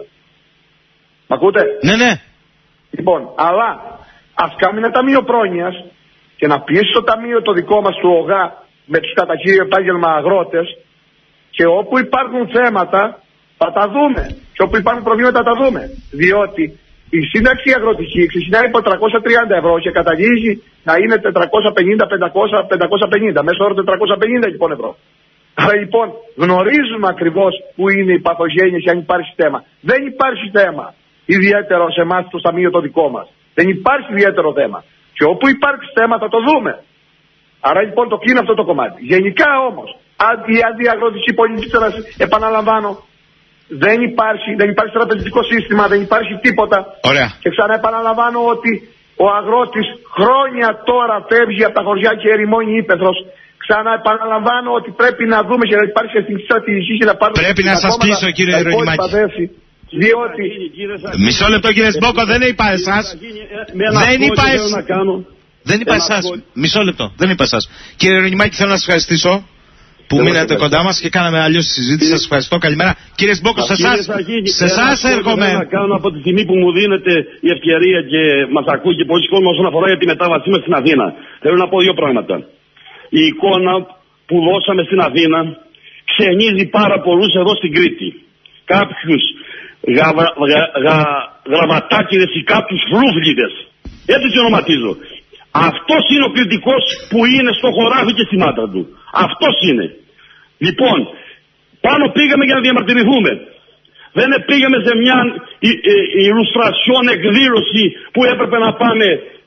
Μ' ακούτε? Ναι, ναι. Λοιπόν, αλλά ας κάνουμε ένα ταμείο πρόνοιας και να πιέσει το ταμείο το δικό μας του ΟΓΑ με τους κατά κύριο επάγγελμα αγρότες, και όπου υπάρχουν θέματα θα τα δούμε. Και όπου υπάρχουν προβλήματα θα τα δούμε. Διότι η σύνταξη αγροτική ξεκινάει από τριακόσια τριάντα ευρώ και καταλήγει να είναι τετρακόσια πενήντα, πεντακόσια, πεντακόσια πενήντα. Μέσω όρο τετρακόσια πενήντα λοιπόν ευρώ. Άρα λοιπόν γνωρίζουμε ακριβώς που είναι οι παθογένειες και αν υπάρχει θέμα. Δεν υπάρχει θέμα ιδιαίτερο σε εμάς το ταμείο το δικό μας. Δεν υπάρχει ιδιαίτερο θέμα. Και όπου υπάρξει θέμα θα το δούμε. Άρα λοιπόν το κλείνω αυτό το κομμάτι. Γενικά όμως, η αντιαγροτική πολιτική, επαναλαμβάνω, δεν υπάρχει, δεν υπάρχει τραπεζικό σύστημα, δεν υπάρχει τίποτα. Ωραία. Και ξαναεπαναλαμβάνω ότι ο αγρότης χρόνια τώρα φεύγει από τα χωριά και ερημώνει ύπαιθρος. Ξαναεπαναλαμβάνω ότι πρέπει να δούμε και να υπάρχει εθνική στρατηγική και να πάρουμε. Πρέπει να σας κλείσω, κύριε Ιερονυμάκη. Διότι... Μισό λεπτό, κύριε Σμπόκο, δεν είπα εσάς. Δεν είπα εσάς. Δεν είπα εσάς. Μισό λεπτό, δεν είπα εσάς. Κύριε Ιερονυμάκη, θέλω να σας ευχαριστήσω που μείνατε κοντά μας και κάναμε αλλιώς τη συζήτηση. Σας ευχαριστώ. Καλημέρα. Κύριε Σμπόκο, σε εσάς, σε εσάς έρχομαι. Να κάνω από τη στιγμή που μου δίνετε η ευκαιρία και μας ακούει και πολλοί κόσμος όσον αφορά για τη μετάβασή μας στην Αθήνα. Θέλω να πω δύο πράγματα. Η εικόνα που δώσαμε στην Αθήνα ξενίζει πάρα πολλούς εδώ στην Κρήτη. Κάποιους γα, γα, γα, γραμματάκηδες ή κάποιους φλούφλιδες. Έτσι τι ονοματίζω. Αυτός είναι ο κριτικός που είναι στο χωράφι και στη μάτρα του. Αυτός είναι. Λοιπόν, πάνω πήγαμε για να διαμαρτυρηθούμε. Δεν πήγαμε σε μια ηλουστρασιόν εκδήλωση που έπρεπε να πάμε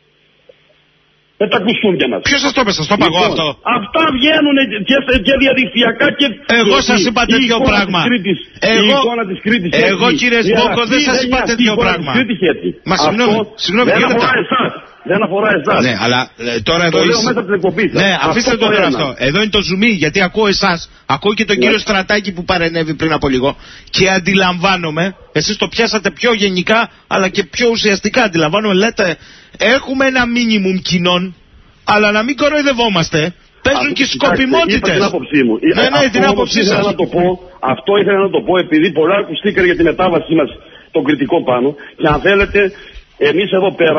με τα κουστούμια μας. Ποιος σας το είπε, σας το είπα εγώ αυτό. Αυτά βγαίνουν και, και διαδικτυακά και... Εγώ σας είπα τέτοιο πράγμα. Κρήτης, εγώ, η εικόνα της Κρήτης, εγώ κύριε Σμπόκο δεν σας είπα τέτοιο πράγμα. Μα συγγνώμη, συγγνώμη, δεν αφορά εσάς. Δεν αφορά εσάς. Ναι, αλλά ε, τώρα το εδώ λέω είσαι... μέσα την εκπομπή. Ναι, αφήστε αυτό το τώρα ένα. αυτό. Εδώ είναι το ζουμί, γιατί ακούω εσάς, ακούω και τον ναι. κύριο Στρατάκη που παρενέβη πριν από λίγο και αντιλαμβάνομαι, εσείς το πιάσατε πιο γενικά αλλά και πιο ουσιαστικά αντιλαμβάνομαι, λέτε έχουμε ένα μίνιμουμ κοινών, αλλά να μην κοροϊδευόμαστε. Παίζουν και σκοπιμότητες. Είπα την άποψή μου. Ναι, ναι, την άποψή σας. Να το πω, αυτό ήθελα να το πω επειδή πολλά ακουστήκαν για τη μετάβασή μας τον κριτικό πάνω. Και αν θέλετε, εμείς εδώ πέρα,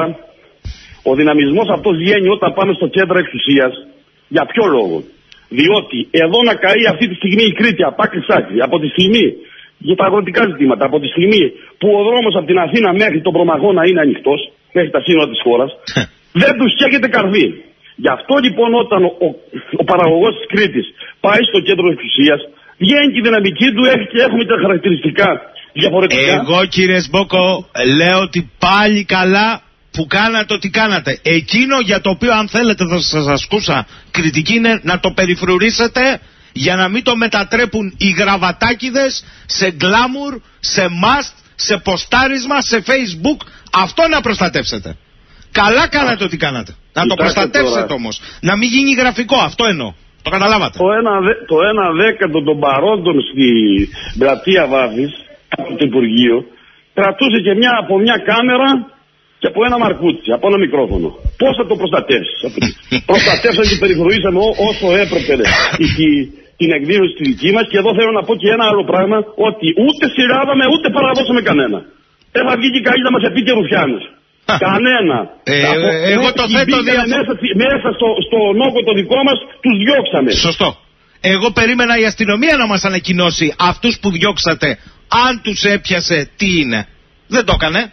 ο δυναμισμός αυτός βγαίνει όταν πάμε στο κέντρο εξουσίας. Για ποιο λόγο? Διότι εδώ να καεί αυτή τη στιγμή η Κρήτη από άκρη σ' άκρη, από τη στιγμή για τα αγροτικά ζητήματα, από τη στιγμή που ο δρόμος από την Αθήνα μέχρι τον Προμαχώνα είναι ανοιχτός, μέχρι τα σύνορα της χώρας, δεν τους καίγεται καρδί. Γι' αυτό λοιπόν όταν ο, ο, ο παραγωγός της Κρήτης πάει στο κέντρο εξουσίας, βγαίνει και η δυναμική του και έχουμε τα χαρακτηριστικά διαφορετικά. Εγώ κύριε Σμπόκο λέω ότι πάλι καλά που κάνατε ό,τι κάνατε. Εκείνο για το οποίο αν θέλετε θα σας ασκούσα κριτική είναι να το περιφρουρήσετε για να μην το μετατρέπουν οι γραβατάκηδες σε γκλάμουρ, σε must, σε ποστάρισμα, σε facebook. Αυτό να προστατεύσετε. Καλά κάνατε ό,τι κάνατε. Να το προστατεύσετε όμως. Να μην γίνει γραφικό. Αυτό εννοώ. Το καταλάβατε. Το ένα, το ένα δέκατο των παρόντων στη πλατεία Βάφης από το Υπουργείο κρατούσε και μια, από μια κάμερα και από ένα μαρκούτσι, από ένα μικρόφωνο. Πώς θα το προστατεύσεις? Προστατεύσαμε και περιφρουρήσαμε όσο έπρεπε η, την εκδήλωση τη δική μας. Και εδώ θέλω να πω και ένα άλλο πράγμα, ότι ούτε σειράδαμε ούτε παραδώσαμε κανένα. Δεν θα βγει και καλή να μας πει και Ρουφιάνος. Κανένα. Ε, από, ε, εγώ το θέτω διαφο... Μέσα, μέσα στο, στο νόκο το δικό μας τους διώξαμε. Σωστό. Εγώ περίμενα η αστυνομία να μας ανακοινώσει αυτούς που διώξατε, αν τους έπιασε τι είναι. Δεν το έκανε.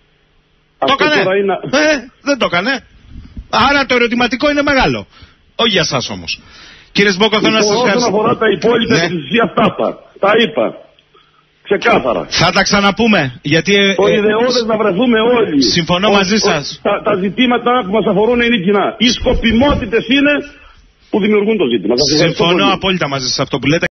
Το έκανε. Είναι... Ε, δεν το έκανε. Άρα το ερωτηματικό είναι μεγάλο. Όχι για σας όμως. Κύριε Σμπόκο, θέλω να σας ευχαριστήσω. Όσον αφορά τα υπόλοιπα ναι. της αυτά, τα είπα. Ξεκάθαρα. Θα τα ξαναπούμε. Γιατί, το ε, ιδεώδες να βρεθούμε όλοι. Συμφωνώ ο, μαζί ο, σας. Τα, τα ζητήματα που μας αφορούν είναι κοινά. Οι σκοπιμότητες είναι που δημιουργούν το ζήτημα. Συμφωνώ απόλυτα μαζί σας αυτό που λέτε.